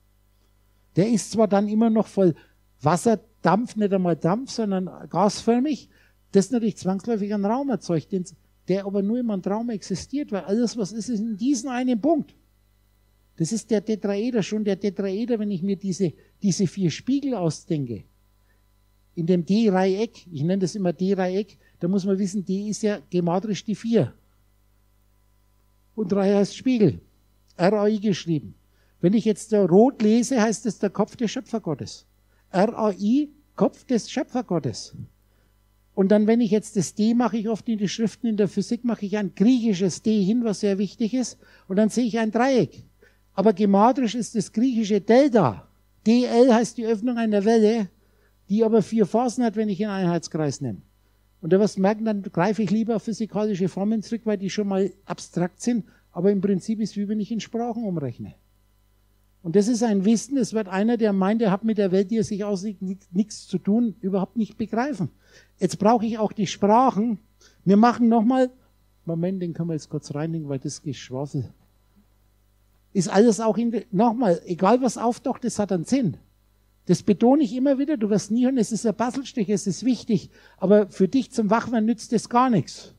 S1: Der ist zwar dann immer noch voll Wasserdampf, nicht einmal Dampf, sondern gasförmig, das natürlich zwangsläufig einen Raum erzeugt, der aber nur im Raum existiert, weil alles, was ist, ist in diesem einen Punkt. Das ist der Tetraeder, schon der Tetraeder, wenn ich mir diese, diese vier Spiegel ausdenke. In dem D-Dreieck, ich nenne das immer D-Dreieck, da muss man wissen, D ist ja gematrisch die vier. Und drei heißt Spiegel, R A I geschrieben. Wenn ich jetzt da rot lese, heißt es der Kopf des Schöpfergottes. R A I, Kopf des Schöpfergottes. Und dann, wenn ich jetzt das D mache, ich oft in die Schriften in der Physik, mache ich ein griechisches D hin, was sehr wichtig ist. Und dann sehe ich ein Dreieck. Aber gematrisch ist das griechische Delta. D L heißt die Öffnung einer Welle, die aber vier Phasen hat, wenn ich einen Einheitskreis nehme. Und da wirst du merken, dann greife ich lieber auf physikalische Formeln zurück, weil die schon mal abstrakt sind. Aber im Prinzip ist es, wie wenn ich in Sprachen umrechne. Und das ist ein Wissen, das wird einer, der meint, der hat mit der Welt, die er sich aussieht, nichts zu tun, überhaupt nicht begreifen. Jetzt brauche ich auch die Sprachen. Wir machen nochmal, Moment, den können wir jetzt kurz reinlegen, weil das Geschwafel ist alles auch in, nochmal, egal was auftaucht, das hat einen Sinn. Das betone ich immer wieder, du wirst nie hören, es ist ein Bastelstich, es ist wichtig, aber für dich zum Wachwerden nützt das gar nichts.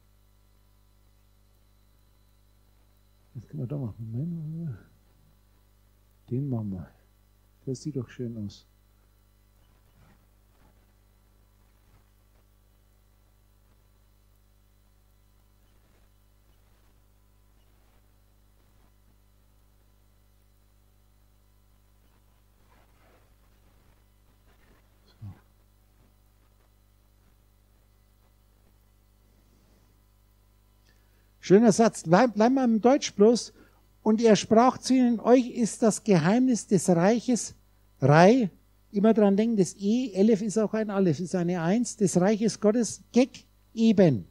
S1: Was können wir da machen? Moment. Den machen wir. Das sieht doch schön aus. So. Schöner Satz. Bleib, bleib mal im Deutsch bloß. Und er sprach zu ihnen, euch ist das Geheimnis des Reiches, Rei, immer dran denken, das E, Elef ist auch ein Aleph, ist eine Eins, des Reiches Gottes, Gek, eben.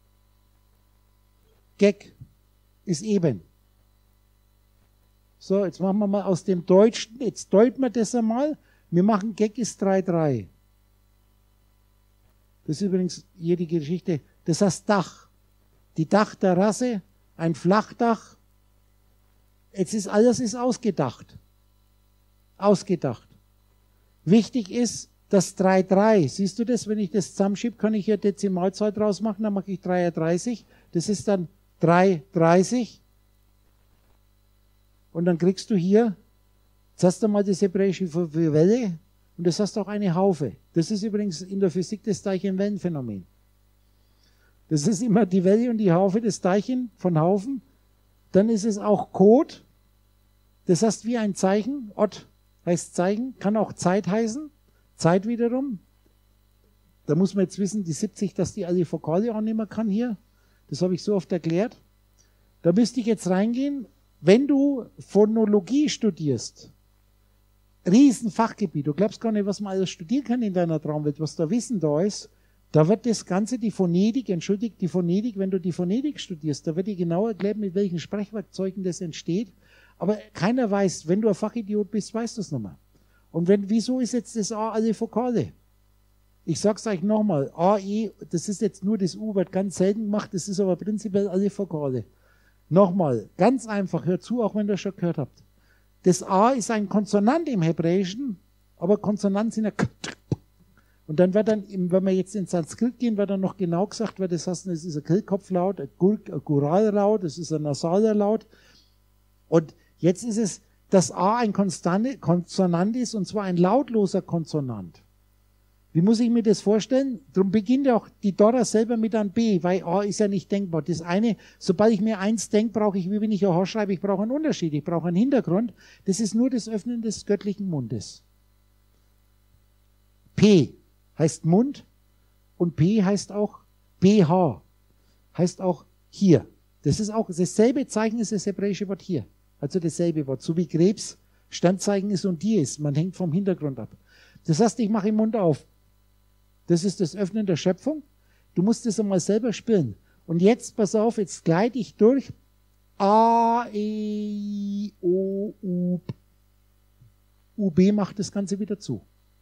S1: Gek ist eben. So, jetzt machen wir mal aus dem Deutschen, jetzt deuten wir das einmal, wir machen Gek ist drei drei. Das ist übrigens hier die Geschichte, das heißt Dach. Die Dachterrasse, ein Flachdach. Jetzt ist alles ist ausgedacht. Ausgedacht. Wichtig ist, das drei drei. Siehst du das? Wenn ich das zusammenschiebe, kann ich hier Dezimalzahl draus machen. Dann mache ich dreiunddreißig. Das ist dann drei dreißig. Und dann kriegst du hier, jetzt hast du mal das Hebräische für Welle und das hast auch eine Haufe. Das ist übrigens in der Physik das Teilchen-Wellenphänomen. Das ist immer die Welle und die Haufe, das Teilchen von Haufen. Dann ist es auch Code. Das heißt wie ein Zeichen. Ot heißt Zeichen, kann auch Zeit heißen. Zeit wiederum. Da muss man jetzt wissen, die siebzig, dass die alle Vokale annehmen kann hier. Das habe ich so oft erklärt. Da müsste ich jetzt reingehen. Wenn du Phonologie studierst, Riesenfachgebiet, du glaubst gar nicht, was man alles studieren kann in deiner Traumwelt, was da Wissen da ist. Da wird das Ganze, die Phonetik, entschuldigt, die Phonetik, wenn du die Phonetik studierst, da wird dir genau erklärt, mit welchen Sprechwerkzeugen das entsteht. Aber keiner weiß, wenn du ein Fachidiot bist, weißt du es nochmal. Und wenn, wieso ist jetzt das A alle Vokale? Ich sag's euch nochmal, A, E, das ist jetzt nur das U, wird ganz selten gemacht, das ist aber prinzipiell alle Vokale. Nochmal, ganz einfach, hört zu, auch wenn ihr das schon gehört habt. Das A ist ein Konsonant im Hebräischen, aber Konsonanten sind ja K. Und dann wird dann, wenn wir jetzt ins Sanskrit gehen, wird dann noch genau gesagt, weil das heißt, es ist ein Kehlkopflaut, ein Gurallaut, es ist ein nasaler Laut. Und jetzt ist es, dass A ein Konsonant ist, und zwar ein lautloser Konsonant. Wie muss ich mir das vorstellen? Darum beginnt auch die Dora selber mit einem B, weil A ist ja nicht denkbar. Das eine, sobald ich mir eins denke, brauche ich, wie wenn ich A schreibe, ich brauche einen Unterschied, ich brauche einen Hintergrund. Das ist nur das Öffnen des göttlichen Mundes. P heißt Mund und P heißt auch B H, heißt auch hier. Das ist auch dasselbe Zeichen, ist das hebräische Wort hier. Also dasselbe Wort, so wie Krebs Standzeichen ist und die ist. Man hängt vom Hintergrund ab. Das heißt, ich mache den Mund auf. Das ist das Öffnen der Schöpfung. Du musst das einmal selber spielen. Und jetzt, pass auf, jetzt gleite ich durch. A, E, O, U, U, B macht das Ganze wieder zu.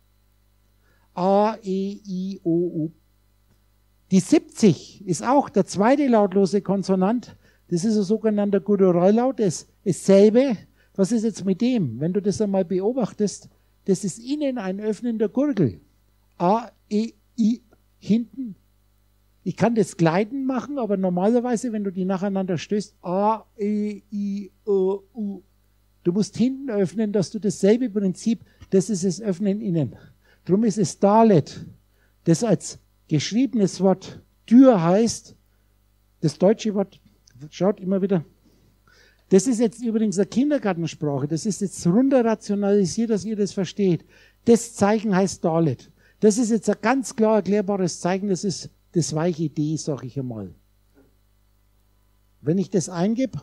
S1: A, E, I, O, U. Die siebzig ist auch der zweite lautlose Konsonant. Das ist ein sogenannter Gutturallaut. Das ist dasselbe. Was ist jetzt mit dem? Wenn du das einmal beobachtest, das ist innen ein Öffnen der Gurgel. A, E, I, hinten. Ich kann das Gleiten machen, aber normalerweise, wenn du die nacheinander stößt, A, E, I, O, U. Du musst hinten öffnen, dass du dasselbe Prinzip, das ist das Öffnen innen. Darum ist es Dalet, das als geschriebenes Wort Tür heißt, das deutsche Wort, schaut immer wieder, Das ist jetzt übrigens eine Kindergartensprache. Das ist jetzt runter rationalisiert, dass ihr das versteht. Das Zeichen heißt Dalet. Das ist jetzt ein ganz klar erklärbares Zeichen. Das ist das weiche D, sage ich einmal. Wenn ich das eingebe,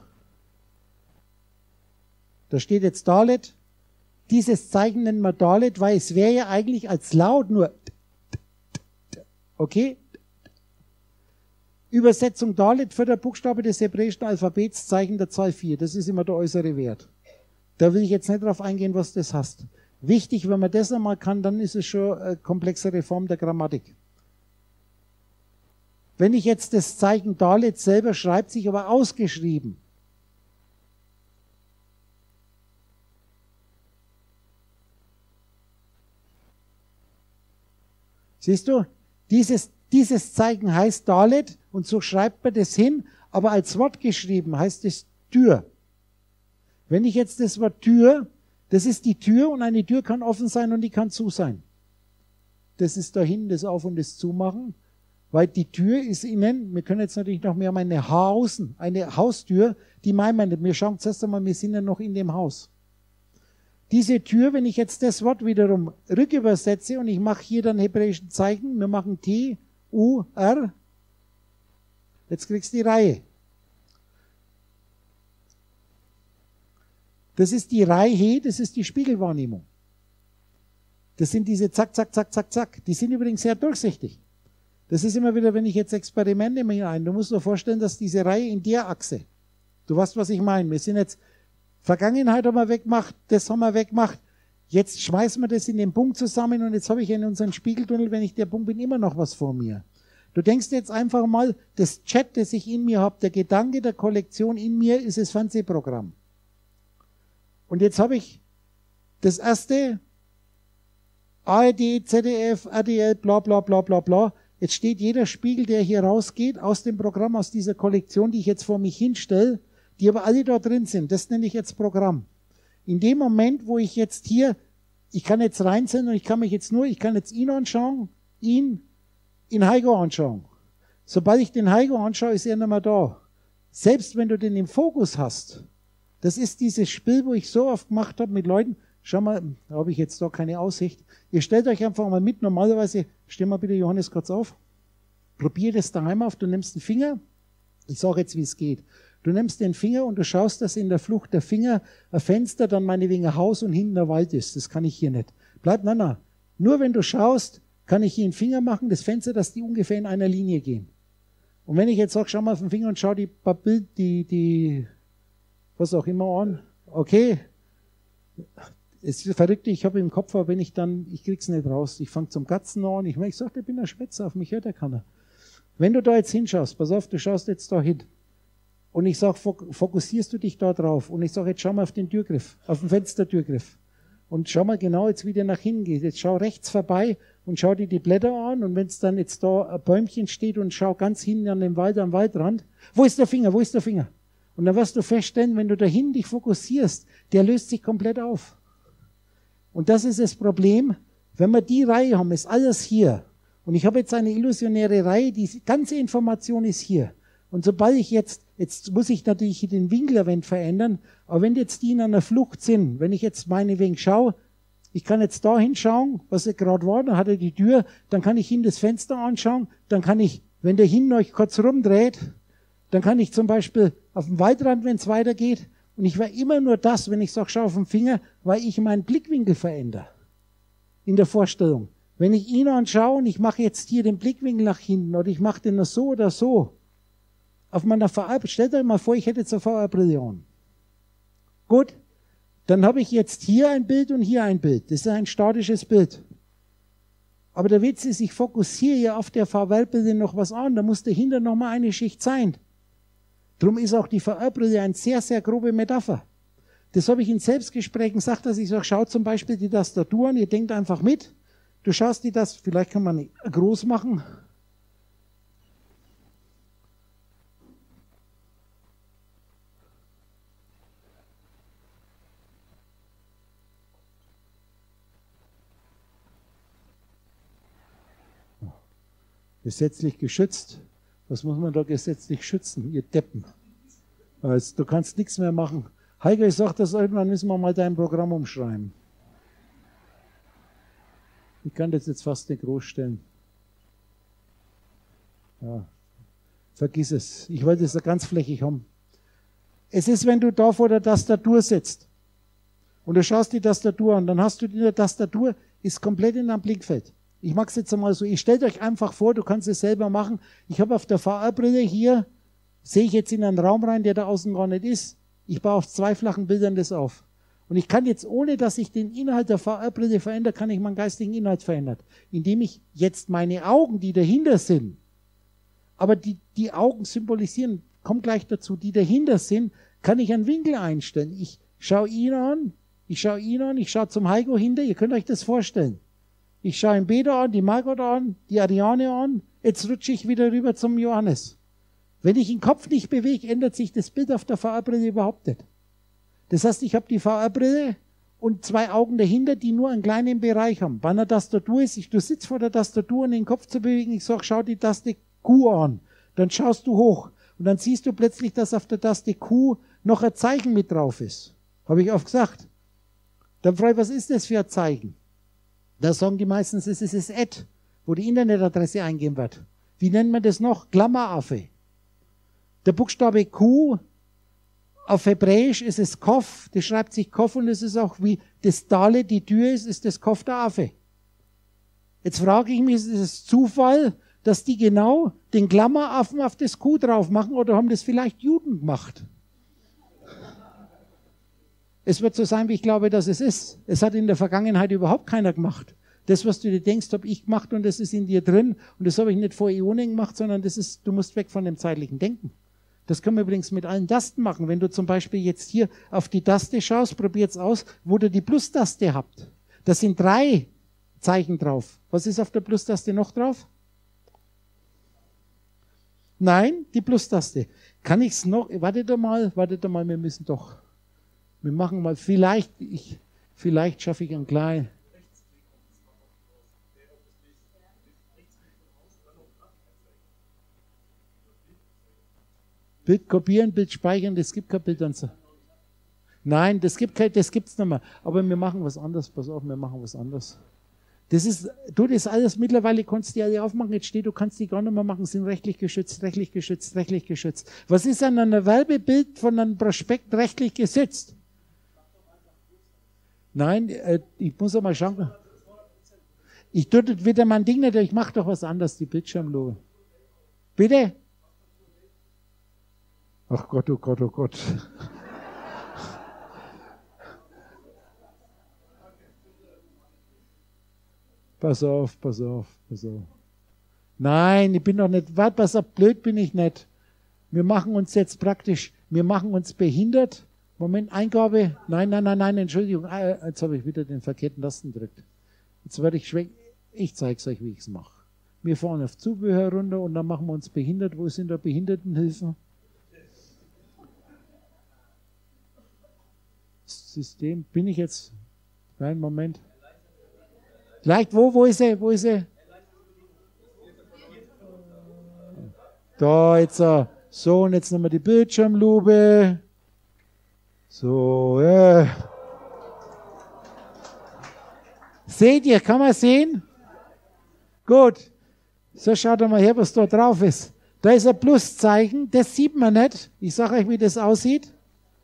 S1: da steht jetzt Dalet. Dieses Zeichen nennen wir Dalet, weil es wäre ja eigentlich als Laut nur. Okay? Übersetzung Dalet für der Buchstabe des hebräischen Alphabets, Zeichen der Zahl vier. Das ist immer der äußere Wert. Da will ich jetzt nicht drauf eingehen, was das heißt. Wichtig, wenn man das einmal kann, dann ist es schon eine komplexere Form der Grammatik. Wenn ich jetzt das Zeichen Dalet selber schreibt sich aber ausgeschrieben. Siehst du, dieses, dieses Zeichen heißt Dalet und so schreibt man das hin, aber als Wort geschrieben heißt es Tür. Wenn ich jetzt das Wort Tür, das ist die Tür und eine Tür kann offen sein und die kann zu sein. Das ist da hinten das Auf- und das Zumachen, weil die Tür ist innen, wir können jetzt natürlich noch mehr um eine Hausen, eine Haustür, die meinen wir nicht. Wir schauen zuerst einmal, wir sind ja noch in dem Haus. Diese Tür, wenn ich jetzt das Wort wiederum rückübersetze und ich mache hier dann hebräischen Zeichen, wir machen T, U, R, jetzt kriegst du die Reihe. Das ist die Reihe, das ist die Spiegelwahrnehmung. Das sind diese Zack, Zack, Zack, Zack, Zack. Die sind übrigens sehr durchsichtig. Das ist immer wieder, wenn ich jetzt Experimente mache hinein. Du musst dir vorstellen, dass diese Reihe in der Achse, du weißt, was ich meine. Wir sind jetzt, Vergangenheit haben wir weggemacht, das haben wir weggemacht. Jetzt schmeißen wir das in den Punkt zusammen und jetzt habe ich in unserem Spiegeltunnel, wenn ich der Punkt bin, immer noch was vor mir. Du denkst jetzt einfach mal, das Chat, das ich in mir habe, der Gedanke der Kollektion in mir ist das Fernsehprogramm. Und jetzt habe ich das erste, A R D, Z D F, R T L, bla bla bla bla bla. Jetzt steht jeder Spiegel, der hier rausgeht, aus dem Programm, aus dieser Kollektion, die ich jetzt vor mich hinstelle, die aber alle da drin sind. Das nenne ich jetzt Programm. In dem Moment, wo ich jetzt hier, ich kann jetzt reinsehen und ich kann mich jetzt nur, ich kann jetzt ihn anschauen, ihn, in Heiko anschauen. Sobald ich den Heiko anschaue, ist er nicht mehr da. Selbst wenn du den im Fokus hast, das ist dieses Spiel, wo ich so oft gemacht habe mit Leuten, schau mal, da habe ich jetzt da keine Aussicht. Ihr stellt euch einfach mal mit, normalerweise, stell mal bitte Johannes kurz auf, probier das daheim auf, du nimmst den Finger, ich sage jetzt, wie es geht. Du nimmst den Finger und du schaust, dass in der Flucht der Finger ein Fenster, dann meinetwegen ein Haus und hinten der Wald ist. Das kann ich hier nicht. Bleib, nein, nein. Nur wenn du schaust, kann ich hier einen Finger machen, das Fenster, dass die ungefähr in einer Linie gehen. Und wenn ich jetzt sage, schau mal auf den Finger und schau die Bild, die, die, was auch immer an, okay, es ist verrückt, ich habe im Kopf, aber wenn ich dann, ich krieg's nicht raus, ich fange zum Gatzen an, ich, ich sage, ich bin ein Schwätzer, auf mich hört der keiner. Wenn du da jetzt hinschaust, pass auf, du schaust jetzt da hin. Und ich sage, fokussierst du dich da drauf? Und ich sage, jetzt schau mal auf den Türgriff, auf den Fenstertürgriff. Und schau mal genau jetzt, wie der nach hinten geht. Jetzt schau rechts vorbei und schau dir die Blätter an. Und wenn es dann jetzt da ein Bäumchen steht und schau ganz hinten an dem Wald, am Waldrand. Wo ist der Finger? Wo ist der Finger? Und dann wirst du feststellen, wenn du dahin dich fokussierst, der löst sich komplett auf. Und das ist das Problem. Wenn wir die Reihe haben, ist alles hier. Und ich habe jetzt eine illusionäre Reihe, die ganze Information ist hier. Und sobald ich jetzt, jetzt muss ich natürlich den Winkel verändern, aber wenn jetzt die in einer Flucht sind, wenn ich jetzt meinetwegen schaue, ich kann jetzt da hinschauen, was er gerade war, dann hat er die Tür, dann kann ich ihn das Fenster anschauen, dann kann ich, wenn der hin euch kurz rumdreht, dann kann ich zum Beispiel auf dem Waldrand, wenn es weitergeht, und ich war immer nur das, wenn ich sage, schau auf den Finger, weil ich meinen Blickwinkel verändere. In der Vorstellung. Wenn ich ihn anschaue und ich mache jetzt hier den Blickwinkel nach hinten oder ich mache den noch so oder so, auf meiner V R, stellt euch mal vor, ich hätte jetzt eine V R-Brille an. Gut, dann habe ich jetzt hier ein Bild und hier ein Bild. Das ist ein statisches Bild. Aber der Witz ist, ich fokussiere ja auf der V R-Brille noch was an, da muss dahinter nochmal eine Schicht sein. Darum ist auch die V R-Brille eine sehr, sehr grobe Metapher. Das habe ich in Selbstgesprächen gesagt, dass ich sage, schaut zum Beispiel die Tastatur an, ihr denkt einfach mit, du schaust dir das, vielleicht kann man nicht groß machen, gesetzlich geschützt. Was muss man da gesetzlich schützen, ihr Deppen? Also, du kannst nichts mehr machen. Heiko, ich sag das irgendwann, müssen wir mal dein Programm umschreiben. Ich kann das jetzt fast nicht groß stellen. Ja, vergiss es. Ich wollte es ja ganz flächig haben. Es ist, wenn du da vor der Tastatur sitzt und du schaust die Tastatur an, dann hast du die in der Tastatur, ist komplett in deinem Blickfeld. Ich mache es jetzt einmal so, ich stelle euch einfach vor, du kannst es selber machen. Ich habe auf der V R-Brille hier, sehe ich jetzt in einen Raum rein, der da außen gar nicht ist. Ich baue auf zwei flachen Bildern das auf. Und ich kann jetzt, ohne dass ich den Inhalt der V R-Brille verändere, kann ich meinen geistigen Inhalt verändern. Indem ich jetzt meine Augen, die dahinter sind, aber die, die Augen symbolisieren, kommt gleich dazu, die dahinter sind, kann ich einen Winkel einstellen. Ich schaue ihn an, ich schaue ihn an, ich schaue zum Heiko hinter, ihr könnt euch das vorstellen. Ich schaue ihn Peter an, die Margot an, die Ariane an, jetzt rutsche ich wieder rüber zum Johannes. Wenn ich den Kopf nicht bewege, ändert sich das Bild auf der V R-Brille überhaupt nicht. Das heißt, ich habe die V R-Brille und zwei Augen dahinter, die nur einen kleinen Bereich haben. Bei einer Tastatur ist, ich, du sitzt vor der Tastatur und den Kopf zu bewegen, ich sage, schau die Taste Q an. Dann schaust du hoch und dann siehst du plötzlich, dass auf der Taste Q noch ein Zeichen mit drauf ist. Habe ich oft gesagt. Dann frage ich, was ist das für ein Zeichen? Da sagen die meistens, es ist das Ad, wo die Internetadresse eingeben wird. Wie nennt man das noch? Klammeraffe. Der Buchstabe Q, auf Hebräisch ist es Kof, das schreibt sich Kof und es ist auch wie das Dale, die Tür ist, ist das Kof der Affe. Jetzt frage ich mich, ist es Zufall, dass die genau den Klammeraffen auf das Q drauf machen oder haben das vielleicht Juden gemacht? Es wird so sein, wie ich glaube, dass es ist. Es hat in der Vergangenheit überhaupt keiner gemacht. Das, was du dir denkst, habe ich gemacht und das ist in dir drin. Und das habe ich nicht vor Äonen gemacht, sondern das ist, du musst weg von dem zeitlichen Denken. Das können wir übrigens mit allen Tasten machen. Wenn du zum Beispiel jetzt hier auf die Taste schaust, probiert's aus, wo du die Plus-Taste habt. Da sind drei Zeichen drauf. Was ist auf der Plus-Taste noch drauf? Nein, die Plus-Taste. Kann ich's noch? Wartet mal, wartet mal, wir müssen doch. Wir machen mal, vielleicht, ich, vielleicht schaffe ich einen kleinen. Bild kopieren, Bild speichern, das gibt kein Bild. Nein, das gibt kein, das gibt's nicht mehr. Aber wir machen was anderes, pass auf, wir machen was anderes. Das ist, du, das alles mittlerweile kannst du die alle aufmachen, jetzt steht, du kannst die gar nicht mehr machen, sind rechtlich geschützt, rechtlich geschützt, rechtlich geschützt. Was ist an einem Werbebild von einem Prospekt rechtlich geschützt? Nein, äh, ich muss auch mal schauen. Ich tue das wieder mein Ding nicht, ich mache doch was anderes, die Bildschirmlobe. Bitte? Ach Gott, oh Gott, oh Gott. Pass auf, pass auf, pass auf. Nein, ich bin doch nicht, warte, pass auf, blöd bin ich nicht. Wir machen uns jetzt praktisch, wir machen uns behindert. Moment, Eingabe. Nein, nein, nein, nein, Entschuldigung. Ah, jetzt habe ich wieder den verkehrten Tasten gedrückt. Jetzt werde ich schwenken. Ich zeige es euch, wie ich es mache. Wir fahren auf Zubehör runter und dann machen wir uns behindert. Wo sind da Behindertenhilfen? System. Bin ich jetzt? Nein, Moment. Leicht, wo, wo ist er? Wo ist er? Da, jetzt. So, und jetzt nehmen wir die Bildschirmlupe. So, ja. Seht ihr, kann man sehen? Gut. So, schaut mal her, was da drauf ist. Da ist ein Pluszeichen, das sieht man nicht. Ich sage euch, wie das aussieht.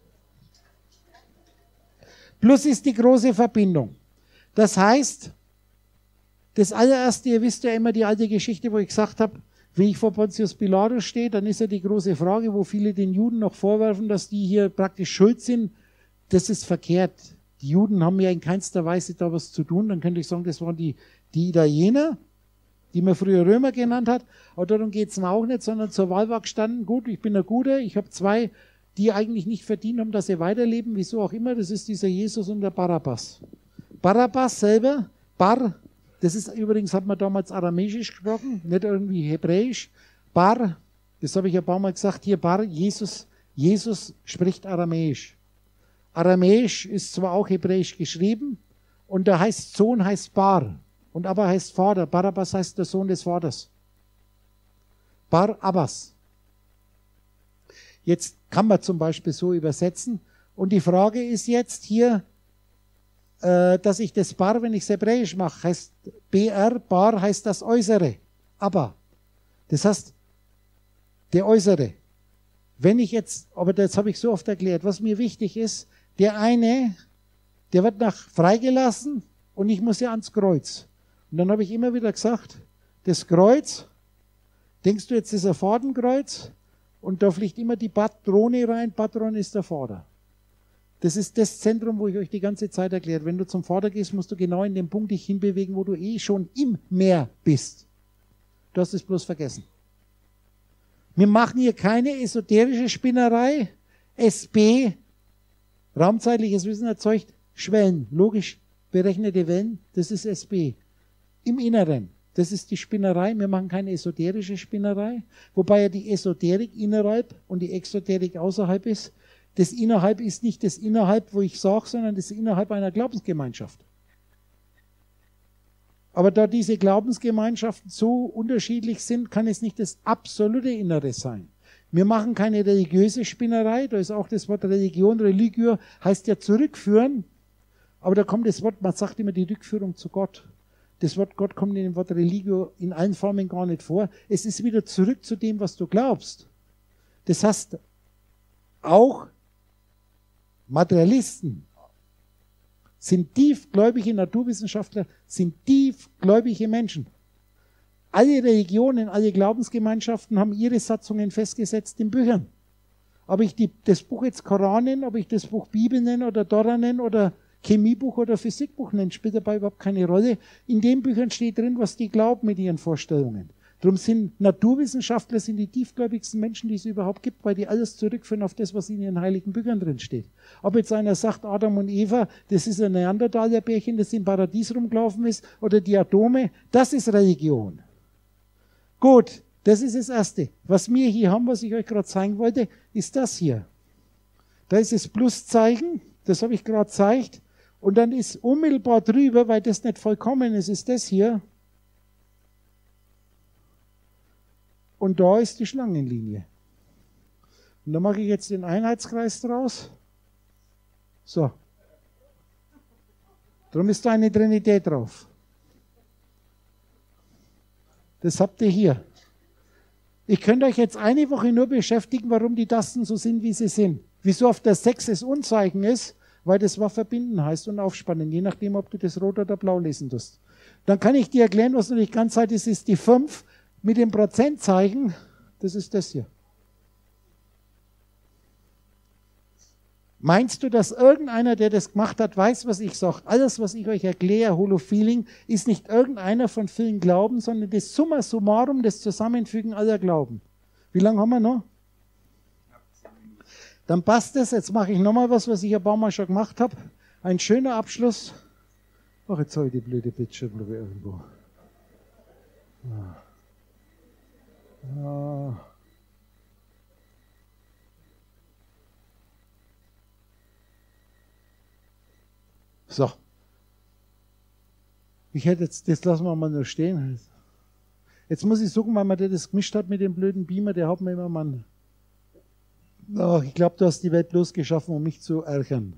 S1: Plus ist die große Verbindung. Das heißt, das allererste, ihr wisst ja immer die alte Geschichte, wo ich gesagt habe, wenn ich vor Pontius Pilatus stehe, dann ist ja die große Frage, wo viele den Juden noch vorwerfen, dass die hier praktisch schuld sind. Das ist verkehrt. Die Juden haben ja in keinster Weise da was zu tun. Dann könnte ich sagen, das waren die, die Italiener, die man früher Römer genannt hat. Aber darum geht es mir auch nicht, sondern zur Wahl war gestanden, gut, ich bin ein Guter, ich habe zwei, die eigentlich nicht verdient haben, dass sie weiterleben, wieso auch immer. Das ist dieser Jesus und der Barabbas. Barabbas selber, Bar, das ist übrigens, hat man damals aramäisch gesprochen, nicht irgendwie hebräisch. Bar, das habe ich ein paar Mal gesagt, hier Bar, Jesus, Jesus spricht aramäisch. Aramäisch ist zwar auch hebräisch geschrieben und da heißt Sohn heißt Bar und Abba heißt Vater. Barabbas heißt der Sohn des Vaters. Bar Abbas. Jetzt Kann man zum Beispiel so übersetzen. Und die Frage ist jetzt hier, äh, dass ich das Bar, wenn ich es hebräisch mache, heißt B R, Bar heißt das Äußere. Aber, das heißt, der Äußere. Wenn ich jetzt, aber das habe ich so oft erklärt, was mir wichtig ist, der eine, der wird nach freigelassen und ich muss ja ans Kreuz. Und dann habe ich immer wieder gesagt, das Kreuz, denkst du jetzt, das ist ein Fadenkreuz und da fliegt immer die Patrone rein, Patron ist der Vater. Das ist das Zentrum, wo ich euch die ganze Zeit erkläre. Wenn du zum Vater gehst, musst du genau in den Punkt dich hinbewegen, wo du eh schon im Meer bist. Du hast es bloß vergessen. Wir machen hier keine esoterische Spinnerei. S B, raumzeitliches Wissen erzeugt Schwellen, logisch berechnete Wellen, das ist S B. Im Inneren, das ist die Spinnerei. Wir machen keine esoterische Spinnerei, wobei ja die Esoterik innerhalb und die Exoterik außerhalb ist. Das Innerhalb ist nicht das Innerhalb, wo ich sage, sondern das Innerhalb einer Glaubensgemeinschaft. Aber da diese Glaubensgemeinschaften so unterschiedlich sind, kann es nicht das absolute Innere sein. Wir machen keine religiöse Spinnerei, da ist auch das Wort Religion, Religion heißt ja zurückführen, aber da kommt das Wort, man sagt immer die Rückführung zu Gott. Das Wort Gott kommt in dem Wort Religio in allen Formen gar nicht vor. Es ist wieder zurück zu dem, was du glaubst. Das heißt, auch Materialisten sind tiefgläubige Naturwissenschaftler, sind tiefgläubige Menschen. Alle Religionen, alle Glaubensgemeinschaften haben ihre Satzungen festgesetzt in Büchern. Ob ich die, das Buch jetzt Koran nenne, ob ich das Buch Bibel nenne oder Dora nenne oder Chemiebuch oder Physikbuch nenne, spielt dabei überhaupt keine Rolle. In den Büchern steht drin, was die glauben mit ihren Vorstellungen. Darum sind Naturwissenschaftler sind die tiefgläubigsten Menschen, die es überhaupt gibt, weil die alles zurückführen auf das, was in ihren heiligen Büchern drin steht. Ob jetzt einer sagt, Adam und Eva, das ist ein Neandertaler-Bärchen, das im Paradies rumgelaufen ist, oder die Atome, das ist Religion. Gut, das ist das Erste. Was wir hier haben, was ich euch gerade zeigen wollte, ist das hier. Da ist das Pluszeichen, das habe ich gerade gezeigt, und dann ist unmittelbar drüber, weil das nicht vollkommen ist, ist das hier. Und da ist die Schlangenlinie. Und da mache ich jetzt den Einheitskreis draus. So. Darum ist da eine Trinität drauf. Das habt ihr hier. Ich könnte euch jetzt eine Woche nur beschäftigen, warum die Tasten so sind, wie sie sind. Wieso auf der sechs das Unzeichen ist, weil das Wort verbinden heißt und aufspannen, je nachdem, ob du das rot oder blau lesen tust. Dann kann ich dir erklären, was natürlich ganz halt ist, ist die fünf. Mit dem Prozentzeichen, das ist das hier. Meinst du, dass irgendeiner, der das gemacht hat, weiß, was ich sage? Alles, was ich euch erkläre, Holofeeling, ist nicht irgendeiner von vielen Glauben, sondern das Summa summarum, das Zusammenfügen aller Glauben. Wie lange haben wir noch? Dann passt es. Jetzt mache ich nochmal was, was ich ein paar Mal schon gemacht habe. Ein schöner Abschluss. Ach, jetzt habe ich die blöde Bildschirme irgendwo. Ja. Ja. So. Ich hätte jetzt, das lassen wir mal nur stehen. Jetzt muss ich suchen, weil man der das gemischt hat mit dem blöden Beamer, der hat mir immer mal. Ach, ich glaube, du hast die Welt bloß geschaffen, um mich zu ärgern.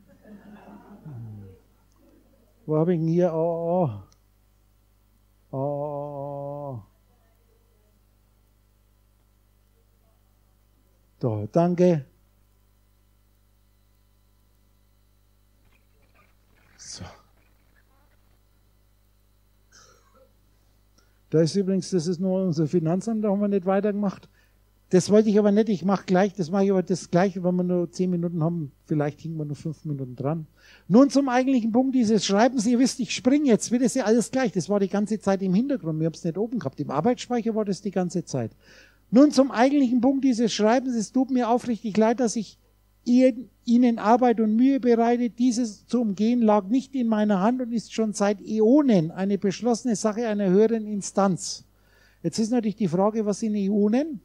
S1: Wo habe ich ihn hier? Oh, oh. Oh. Da, danke. So. Da ist übrigens, das ist nur unser Finanzamt, da haben wir nicht weitergemacht. Das wollte ich aber nicht, ich mache gleich, das mache ich aber das gleiche, wenn wir nur zehn Minuten haben, vielleicht hingen wir nur fünf Minuten dran. Nun zum eigentlichen Punkt dieses Schreibens, ihr wisst, ich springe jetzt, wird es ja alles gleich, das war die ganze Zeit im Hintergrund, wir haben es nicht oben gehabt, im Arbeitsspeicher war das die ganze Zeit. Nun zum eigentlichen Punkt dieses Schreibens, es tut mir aufrichtig leid, dass ich Ihnen Arbeit und Mühe bereite, dieses zu umgehen, lag nicht in meiner Hand und ist schon seit Äonen eine beschlossene Sache einer höheren Instanz. Jetzt ist natürlich die Frage, was sind Äonen?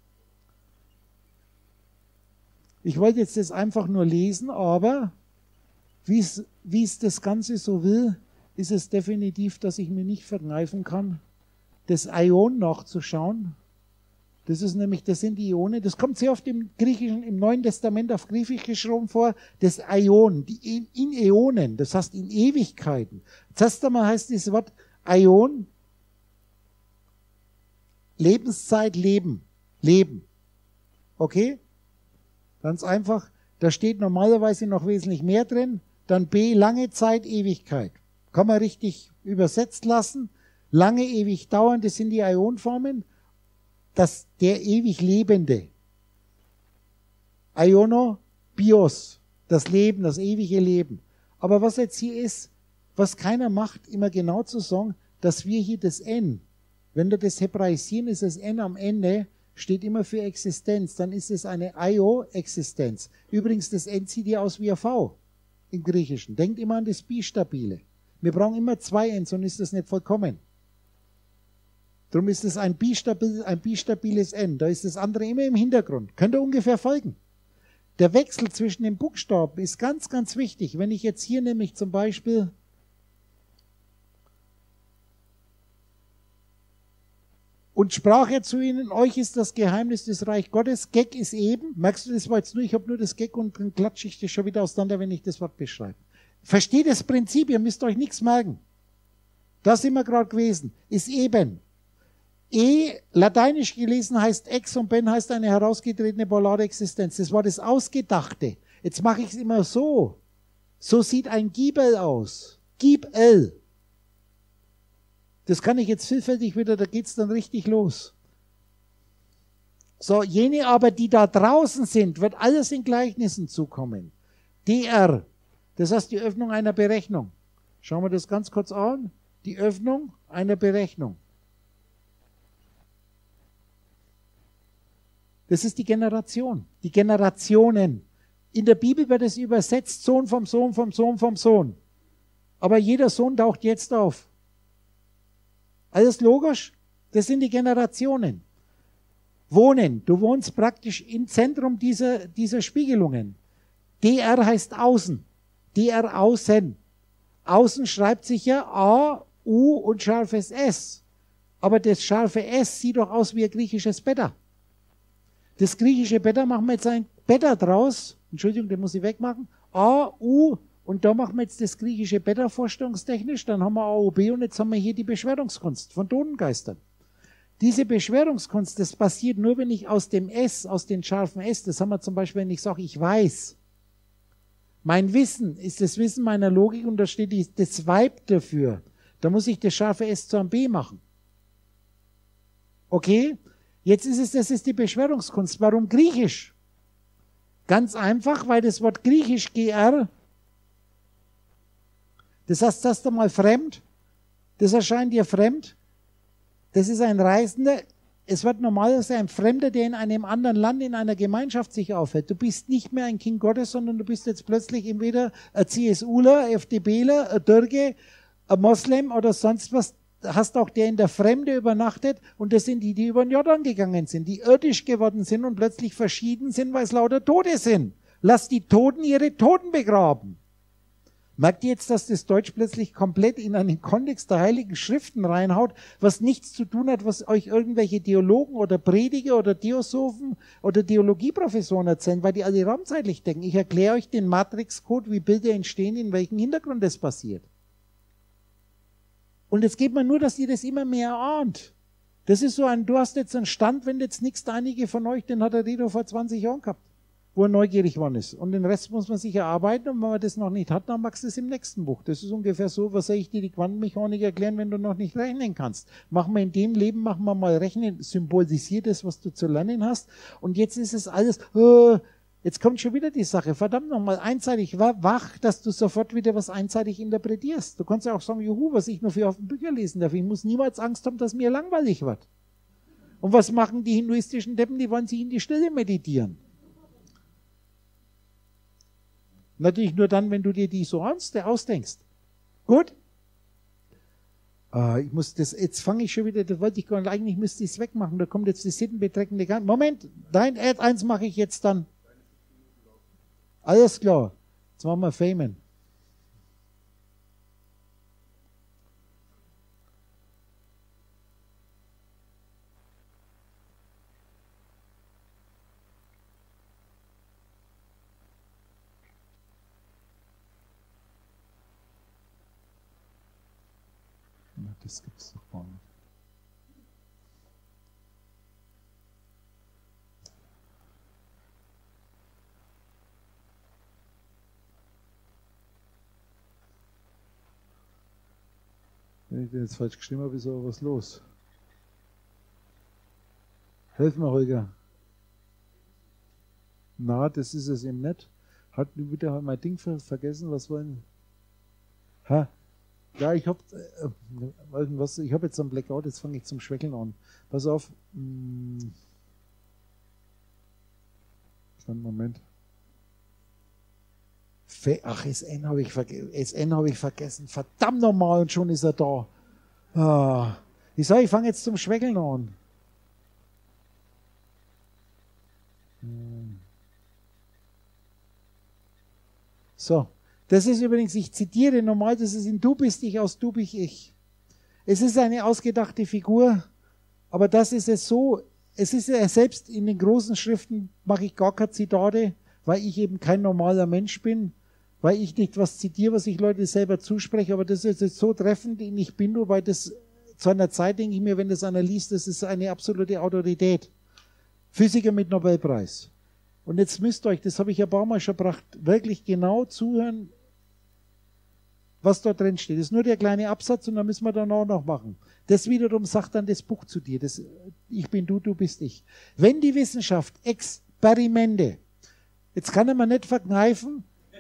S1: Ich wollte jetzt das einfach nur lesen, aber wie es das Ganze so will, ist es definitiv, dass ich mir nicht verkneifen kann, das Aion nachzuschauen. Das ist nämlich, das sind die Ionen. Das kommt sehr oft im Griechischen, im Neuen Testament auf Griechisch geschrieben vor. Das Aion, die in, in Äonen, das heißt in Ewigkeiten. Zuerst einmal heißt dieses Wort Aion, Lebenszeit, Leben, Leben. Okay? Ganz einfach. Da steht normalerweise noch wesentlich mehr drin. Dann B, lange Zeit, Ewigkeit. Kann man richtig übersetzt lassen. Lange, ewig dauern, das sind die Aionformen. Das, der ewig Lebende. Aiono, Bios, das Leben, das ewige Leben. Aber was jetzt hier ist, was keiner macht, immer genau zu sagen, dass wir hier das N, wenn wir das hebräisieren, ist das N am Ende, steht immer für Existenz. Dann ist es eine Io-Existenz. Übrigens, das N sieht hier aus wie ein V im Griechischen. Denkt immer an das Bistabile. Wir brauchen immer zwei N, sonst ist das nicht vollkommen. Darum ist es ein, bistabil, ein bistabiles N. Da ist das andere immer im Hintergrund. Könnt ihr ungefähr folgen? Der Wechsel zwischen den Buchstaben ist ganz, ganz wichtig. Wenn ich jetzt hier nämlich zum Beispiel und sprach er zu ihnen, euch ist das Geheimnis des Reich Gottes. Gag ist eben. Merkst du, das war jetzt nur, ich habe nur das Gag und dann klatsche ich das schon wieder auseinander, wenn ich das Wort beschreibe. Versteht das Prinzip, ihr müsst euch nichts merken. Da sind wir gerade gewesen. Ist eben. E, lateinisch gelesen heißt ex und ben heißt eine herausgetretene polare Existenz. Das war das Ausgedachte. Jetzt mache ich es immer so. So sieht ein Gibel aus. Gibel. Das kann ich jetzt vielfältig wieder, da geht es dann richtig los. So, jene aber, die da draußen sind, wird alles in Gleichnissen zukommen. D R, das heißt die Öffnung einer Berechnung. Schauen wir das ganz kurz an. Die Öffnung einer Berechnung. Das ist die Generation, die Generationen. In der Bibel wird es übersetzt, Sohn vom Sohn vom Sohn vom Sohn. Aber jeder Sohn taucht jetzt auf. Alles logisch? Das sind die Generationen. Wohnen, du wohnst praktisch im Zentrum dieser, dieser Spiegelungen. D R heißt außen. D R außen. Außen schreibt sich ja A, U und scharfes S. Aber das scharfe S sieht doch aus wie ein griechisches Beta. Das griechische Beta machen wir jetzt ein Beta draus. Entschuldigung, den muss ich wegmachen. A, U und da machen wir jetzt das griechische Beta vorstellungstechnisch. Dann haben wir A, U, B und jetzt haben wir hier die Beschwörungskunst von Totengeistern. Diese Beschwörungskunst, das passiert nur, wenn ich aus dem S, aus den scharfen S, das haben wir zum Beispiel, wenn ich sage, ich weiß. Mein Wissen ist das Wissen meiner Logik und da steht die, das Weib dafür. Da muss ich das scharfe S zu einem B machen. Okay? Jetzt ist es, das ist die Beschwörungskunst. Warum Griechisch? Ganz einfach, weil das Wort Griechisch G R, das heißt erst einmal fremd, das erscheint dir fremd, das ist ein Reisender, es wird normalerweise ein Fremder, der in einem anderen Land, in einer Gemeinschaft sich aufhält. Du bist nicht mehr ein Kind Gottes, sondern du bist jetzt plötzlich entweder ein CSUler, FDPler, ein Türke, ein Moslem oder sonst was. Hast auch der in der Fremde übernachtet und das sind die, die über den Jordan gegangen sind, die irdisch geworden sind und plötzlich verschieden sind, weil es lauter Tote sind. Lass die Toten ihre Toten begraben. Merkt ihr jetzt, dass das Deutsch plötzlich komplett in einen Kontext der Heiligen Schriften reinhaut, was nichts zu tun hat, was euch irgendwelche Theologen oder Prediger oder Theosophen oder Theologieprofessoren erzählen, weil die alle raumzeitlich denken. Ich erkläre euch den Matrixcode, wie Bilder entstehen, in welchem Hintergrund das passiert. Und jetzt geht man nur, dass ihr das immer mehr ahnt. Das ist so ein, du hast jetzt einen Stand, wenn jetzt nichts, einige von euch, den hat der Redo vor zwanzig Jahren gehabt, wo er neugierig geworden ist. Und den Rest muss man sich erarbeiten und wenn man das noch nicht hat, dann machst du es im nächsten Buch. Das ist ungefähr so, was soll ich dir die Quantenmechanik erklären, wenn du noch nicht rechnen kannst. Machen wir in dem Leben, machen wir mal Rechnen, symbolisier das, was du zu lernen hast. Und jetzt ist es alles, oh, jetzt kommt schon wieder die Sache, verdammt nochmal, einseitig, wach, dass du sofort wieder was einseitig interpretierst. Du kannst ja auch sagen, juhu, was ich nur für auf den Bücher lesen darf. Ich muss niemals Angst haben, dass mir langweilig wird. Und was machen die hinduistischen Deppen? Die wollen sich in die Stille meditieren. Natürlich nur dann, wenn du dir die so ausdenkst. Gut? Uh, ich muss das, jetzt fange ich schon wieder, das wollte ich gar nicht, eigentlich müsste ich es wegmachen, da kommt jetzt die sittenbetreckende Gang. Moment, dein Ad eins mache ich jetzt dann. Alles klar. Jetzt machen wir Famen. das gibt's doch gar nicht. Wenn ich den jetzt falsch geschrieben habe, ist aber was los. Helf mir, Holger. Na, das ist es eben nicht. Hat wieder mein Ding vergessen, was wollen? Ha? Ja, ich habe äh, irgendwas, ich habe jetzt einen Blackout, jetzt fange ich zum Schwäckeln an. Pass auf. Hm. Einen Moment. Ach, S N habe ich, verge S N hab ich vergessen. Verdammt nochmal, und schon ist er da. Ah. Ich sage, ich fange jetzt zum Schwäckeln an. Hm. So, das ist übrigens, ich zitiere normal, das ist in Du bist ich, aus Du bin ich. Es ist eine ausgedachte Figur, aber das ist es so, es ist ja selbst in den großen Schriften, mache ich gar keine Zitate, weil ich eben kein normaler Mensch bin, weil ich nicht was zitiere, was ich Leute selber zuspreche, aber das ist jetzt so treffend, in Ich bin du, weil das zu einer Zeit, denke ich mir, wenn das einer liest, das ist eine absolute Autorität. Physiker mit Nobelpreis. Und jetzt müsst ihr euch, das habe ich ein paar Mal schon gebracht, wirklich genau zuhören, was da drin steht. Das ist nur der kleine Absatz und dann müssen wir dann auch noch machen. Das wiederum sagt dann das Buch zu dir. Das, ich bin du, du bist ich. Wenn die Wissenschaft Experimente, jetzt kann man nicht verkneifen,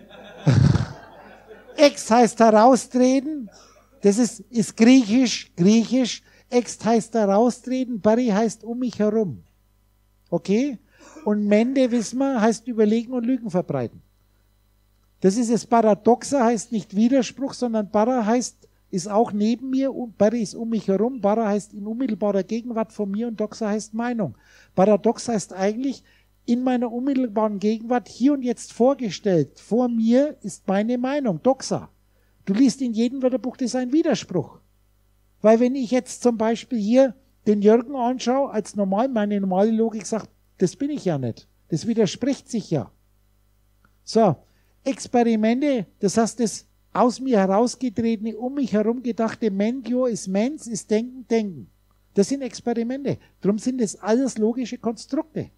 S1: Ex heißt heraustreten, das ist, ist griechisch, griechisch, Ex heißt heraustreten, Bari heißt um mich herum. Okay? Und Mende, wissen wir, heißt überlegen und Lügen verbreiten. Das ist das Paradoxe, heißt nicht Widerspruch, sondern Para heißt, ist auch neben mir, und Bari ist um mich herum, Para heißt in unmittelbarer Gegenwart von mir und Doxa heißt Meinung. Paradox heißt eigentlich, in meiner unmittelbaren Gegenwart hier und jetzt vorgestellt, vor mir ist meine Meinung, Doxa. Du liest in jedem Wörterbuch, das ist ein Widerspruch. Weil wenn ich jetzt zum Beispiel hier den Jürgen anschaue, als normal, meine normale Logik sagt, das bin ich ja nicht. Das widerspricht sich ja. So, Experimente, das heißt, das aus mir herausgetretene, um mich herum gedachte Mentio ist Mens, ist Denken, Denken. Das sind Experimente. Darum sind das alles logische Konstrukte,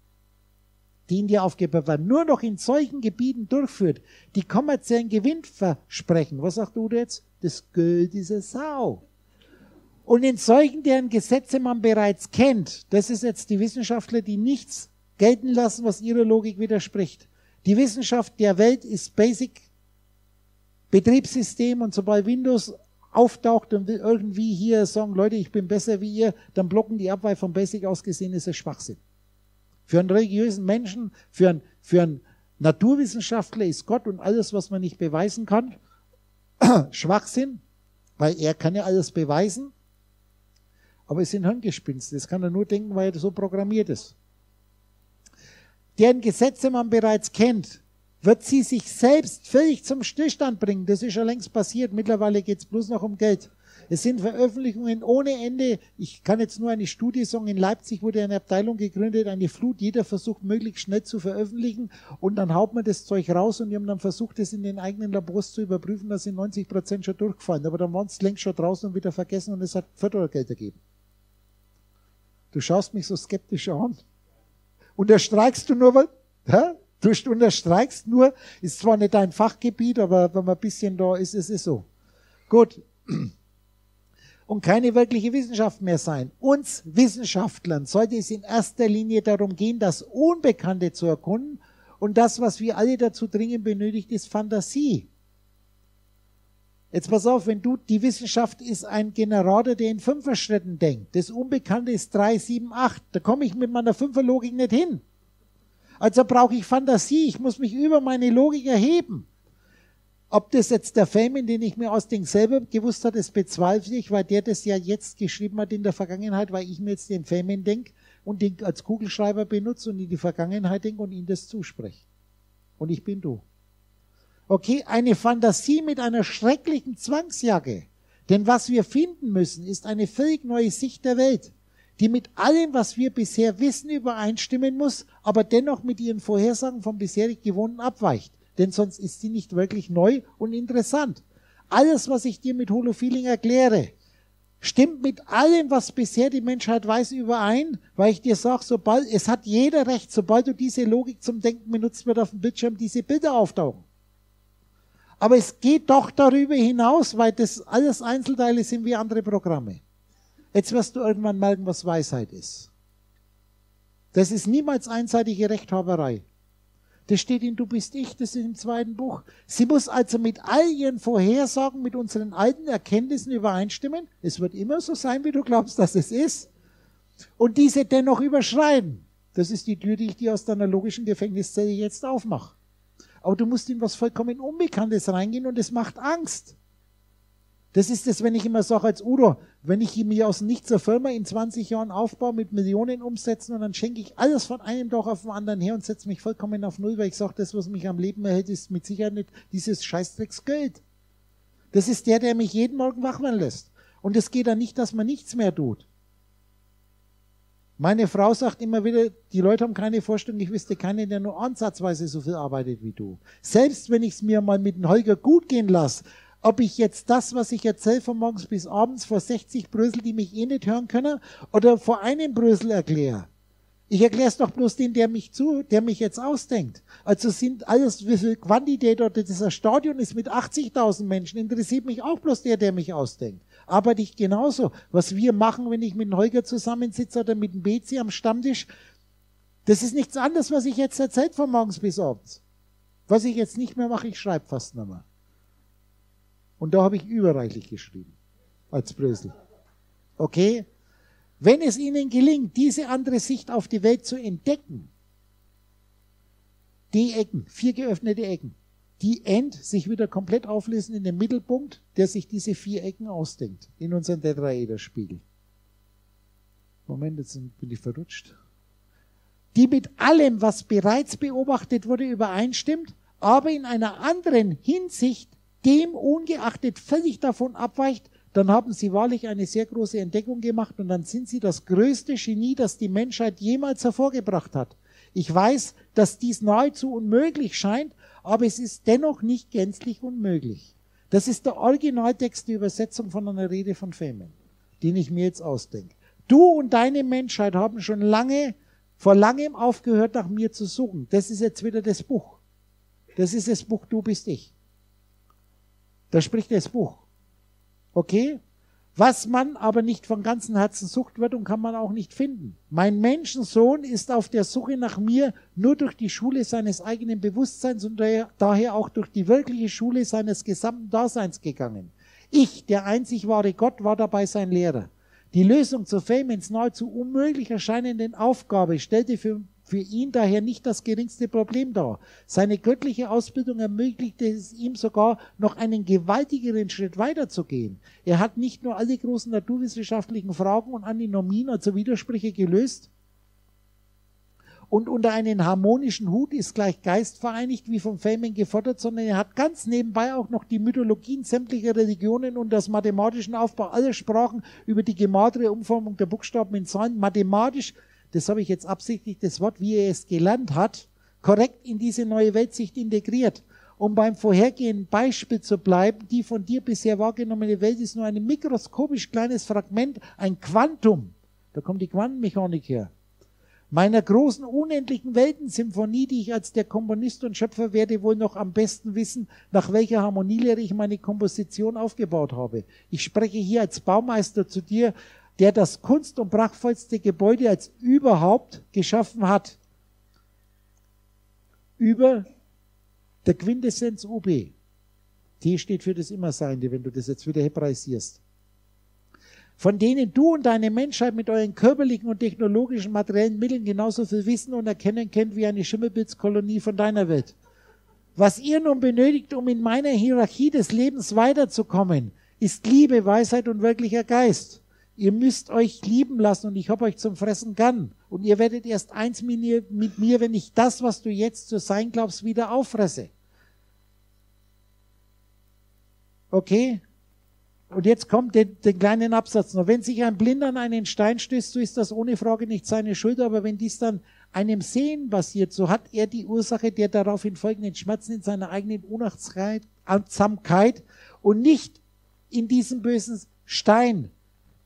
S1: die in dir aufgebaut werden. Nur noch in solchen Gebieten durchführt, die kommerziellen Gewinn versprechen. Was sagt du jetzt? Das Geld ist eine Sau. Und in solchen, deren Gesetze man bereits kennt, das ist jetzt die Wissenschaftler, die nichts gelten lassen, was ihrer Logik widerspricht. Die Wissenschaft der Welt ist Basic Betriebssystem, und sobald Windows auftaucht und will irgendwie hier sagen, Leute, ich bin besser wie ihr, dann blocken die ab, weil von Basic aus gesehen ist es Schwachsinn. Für einen religiösen Menschen, für einen, für einen Naturwissenschaftler ist Gott und alles, was man nicht beweisen kann, Schwachsinn, weil er kann ja alles beweisen. Aber es sind Hirngespinste. Das kann er nur denken, weil er so programmiert ist. Deren Gesetze man bereits kennt, wird sie sich selbst völlig zum Stillstand bringen. Das ist schon längst passiert. Mittlerweile geht es bloß noch um Geld. Es sind Veröffentlichungen ohne Ende. Ich kann jetzt nur eine Studie sagen. In Leipzig wurde eine Abteilung gegründet, eine Flut. Jeder versucht, möglichst schnell zu veröffentlichen. Und dann haut man das Zeug raus und die haben dann versucht, das in den eigenen Labors zu überprüfen. Da sind neunzig Prozent schon durchgefallen. Aber dann waren es längst schon draußen und wieder vergessen und es hat Fördergeld gegeben. Du schaust mich so skeptisch an. Unterstreichst du nur, weil, hä? Du unterstreichst nur, ist zwar nicht dein Fachgebiet, aber wenn man ein bisschen da ist, ist es so. Gut. Und keine wirkliche Wissenschaft mehr sein. Uns Wissenschaftlern sollte es in erster Linie darum gehen, das Unbekannte zu erkunden, und das, was wir alle dazu dringend benötigt, ist Fantasie. Jetzt pass auf, wenn du, die Wissenschaft ist ein Generator, der in Fünferschritten denkt. Das Unbekannte ist drei, sieben, acht. Da komme ich mit meiner Fünferlogik nicht hin. Also brauche ich Fantasie. Ich muss mich über meine Logik erheben. Ob das jetzt der Feynman, den ich mir ausdenke, selber gewusst hat, das bezweifle ich, weil der das ja jetzt geschrieben hat in der Vergangenheit, weil ich mir jetzt den Feynman denke und den als Kugelschreiber benutze und in die Vergangenheit denke und ihm das zuspreche. Und ich bin du. Okay, eine Fantasie mit einer schrecklichen Zwangsjacke. Denn was wir finden müssen, ist eine völlig neue Sicht der Welt, die mit allem, was wir bisher wissen, übereinstimmen muss, aber dennoch mit ihren Vorhersagen vom bisherig Gewohnten abweicht. Denn sonst ist sie nicht wirklich neu und interessant. Alles, was ich dir mit Holofeeling erkläre, stimmt mit allem, was bisher die Menschheit weiß, überein, weil ich dir sage, sobald, es hat jeder recht, sobald du diese Logik zum Denken benutzt, wird auf dem Bildschirm diese Bilder auftauchen. Aber es geht doch darüber hinaus, weil das alles Einzelteile sind wie andere Programme. Jetzt wirst du irgendwann merken, was Weisheit ist. Das ist niemals einseitige Rechthaberei. Das steht in Du bist ich, das ist im zweiten Buch. Sie muss also mit all ihren Vorhersagen, mit unseren alten Erkenntnissen übereinstimmen. Es wird immer so sein, wie du glaubst, dass es ist. Und diese dennoch überschreiten. Das ist die Tür, die ich dir aus deiner logischen Gefängniszelle jetzt aufmache. Aber du musst in was vollkommen Unbekanntes reingehen und es macht Angst. Das ist es, wenn ich immer sage als Udo, wenn ich mir aus nichts eine Firma in zwanzig Jahren aufbaue mit Millionen Umsätzen und dann schenke ich alles von einem Tag auf den anderen her und setze mich vollkommen auf Null, weil ich sage, das, was mich am Leben erhält, ist mit Sicherheit nicht dieses Scheißdrecksgeld. Das ist der, der mich jeden Morgen wach werden lässt. Und es geht dann nicht, dass man nichts mehr tut. Meine Frau sagt immer wieder, die Leute haben keine Vorstellung, ich wüsste keinen, der nur ansatzweise so viel arbeitet wie du. Selbst wenn ich es mir mal mit dem Holger gut gehen lasse, ob ich jetzt das, was ich erzähle, von morgens bis abends vor sechzig Brösel, die mich eh nicht hören können, oder vor einem Brösel erkläre. Ich erkläre es doch bloß den, der mich zu, der mich jetzt ausdenkt. Also sind alles, wie viel Quantität oder dieser Stadion ist mit achtzigtausend Menschen, interessiert mich auch bloß der, der mich ausdenkt. Arbeite ich genauso. Was wir machen, wenn ich mit dem Holger zusammensitze oder mit dem B C am Stammtisch, das ist nichts anderes, was ich jetzt erzähle von morgens bis abends. Was ich jetzt nicht mehr mache, ich schreibe fast nicht mehr. Und da habe ich überreichlich geschrieben, als Brösel. Okay? Wenn es Ihnen gelingt, diese andere Sicht auf die Welt zu entdecken, die Ecken, vier geöffnete Ecken, die end sich wieder komplett auflösen in den Mittelpunkt, der sich diese vier Ecken ausdenkt, in unserem Tetraederspiegel. Moment, jetzt bin ich verrutscht. Die mit allem, was bereits beobachtet wurde, übereinstimmt, aber in einer anderen Hinsicht dem ungeachtet völlig davon abweicht, dann haben sie wahrlich eine sehr große Entdeckung gemacht und dann sind sie das größte Genie, das die Menschheit jemals hervorgebracht hat. Ich weiß, dass dies nahezu unmöglich scheint, aber es ist dennoch nicht gänzlich unmöglich. Das ist der Originaltext, die Übersetzung von einer Rede von Feynman, den ich mir jetzt ausdenke. Du und deine Menschheit haben schon lange, vor langem aufgehört, nach mir zu suchen. Das ist jetzt wieder das Buch. Das ist das Buch Du bist ich. Da spricht das Buch. Okay? Was man aber nicht von ganzem Herzen sucht wird und kann man auch nicht finden. Mein Menschensohn ist auf der Suche nach mir nur durch die Schule seines eigenen Bewusstseins und daher auch durch die wirkliche Schule seines gesamten Daseins gegangen. Ich, der einzig wahre Gott, war dabei sein Lehrer. Die Lösung zur Feynmans nahezu unmöglich erscheinenden Aufgabe stellte für Für ihn daher nicht das geringste Problem dar. Seine göttliche Ausbildung ermöglichte es ihm sogar, noch einen gewaltigeren Schritt weiterzugehen. Er hat nicht nur alle großen naturwissenschaftlichen Fragen und Antinomien, also Widersprüche, gelöst und unter einen harmonischen Hut ist gleich Geist vereinigt, wie von Feynman gefordert, sondern er hat ganz nebenbei auch noch die Mythologien sämtlicher Religionen und das mathematischen Aufbau aller Sprachen über die gematerte Umformung der Buchstaben in Zahlen mathematisch, das habe ich jetzt absichtlich, das Wort, wie er es gelernt hat, korrekt in diese neue Weltsicht integriert. Um beim vorhergehenden Beispiel zu bleiben, die von dir bisher wahrgenommene Welt ist nur ein mikroskopisch kleines Fragment, ein Quantum, da kommt die Quantenmechanik her, meiner großen unendlichen Weltensymphonie, die ich als der Komponist und Schöpfer werde wohl noch am besten wissen, nach welcher Harmonielehre ich meine Komposition aufgebaut habe. Ich spreche hier als Baumeister zu dir, der das kunst- und prachtvollste Gebäude als überhaupt geschaffen hat. Über der Quintessenz U B. T steht für das Immerseiende, wenn du das jetzt wieder hebraisierst. Von denen du und deine Menschheit mit euren körperlichen und technologischen materiellen Mitteln genauso viel wissen und erkennen könnt wie eine Schimmelpilzkolonie von deiner Welt. Was ihr nun benötigt, um in meiner Hierarchie des Lebens weiterzukommen, ist Liebe, Weisheit und wirklicher Geist. Ihr müsst euch lieben lassen und ich hab euch zum Fressen gern. Und ihr werdet erst eins mit mir, mit mir, wenn ich das, was du jetzt zu sein glaubst, wieder auffresse. Okay? Und jetzt kommt den, den kleinen Absatz noch. Wenn sich ein Blinder an einen Stein stößt, so ist das ohne Frage nicht seine Schuld, aber wenn dies dann einem Sehen passiert, so hat er die Ursache der daraufhin folgenden Schmerzen in seiner eigenen Unachtsamkeit und nicht in diesem bösen Stein,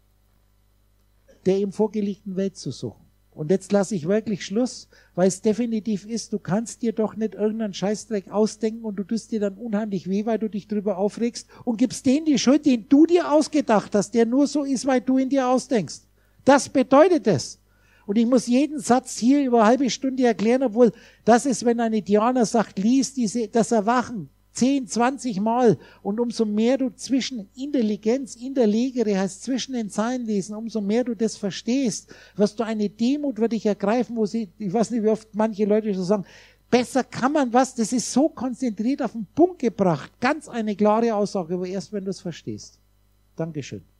S1: der ihm vorgelegten Welt zu suchen. Und jetzt lasse ich wirklich Schluss, weil es definitiv ist, du kannst dir doch nicht irgendeinen Scheißdreck ausdenken und du tust dir dann unheimlich weh, weil du dich drüber aufregst und gibst denen die Schuld, den du dir ausgedacht hast, der nur so ist, weil du ihn dir ausdenkst. Das bedeutet es. Und ich muss jeden Satz hier über eine halbe Stunde erklären, obwohl das ist, wenn eine Diana sagt, lies diese, das Erwachen zehn, zwanzig Mal und umso mehr du zwischen Intelligenz, Interlegere heißt zwischen den Zeilen lesen, umso mehr du das verstehst, wirst du eine Demut wird dich ergreifen, wo sie, ich weiß nicht, wie oft manche Leute so sagen, besser kann man was, das ist so konzentriert auf den Punkt gebracht, ganz eine klare Aussage, aber erst wenn du es verstehst. Dankeschön.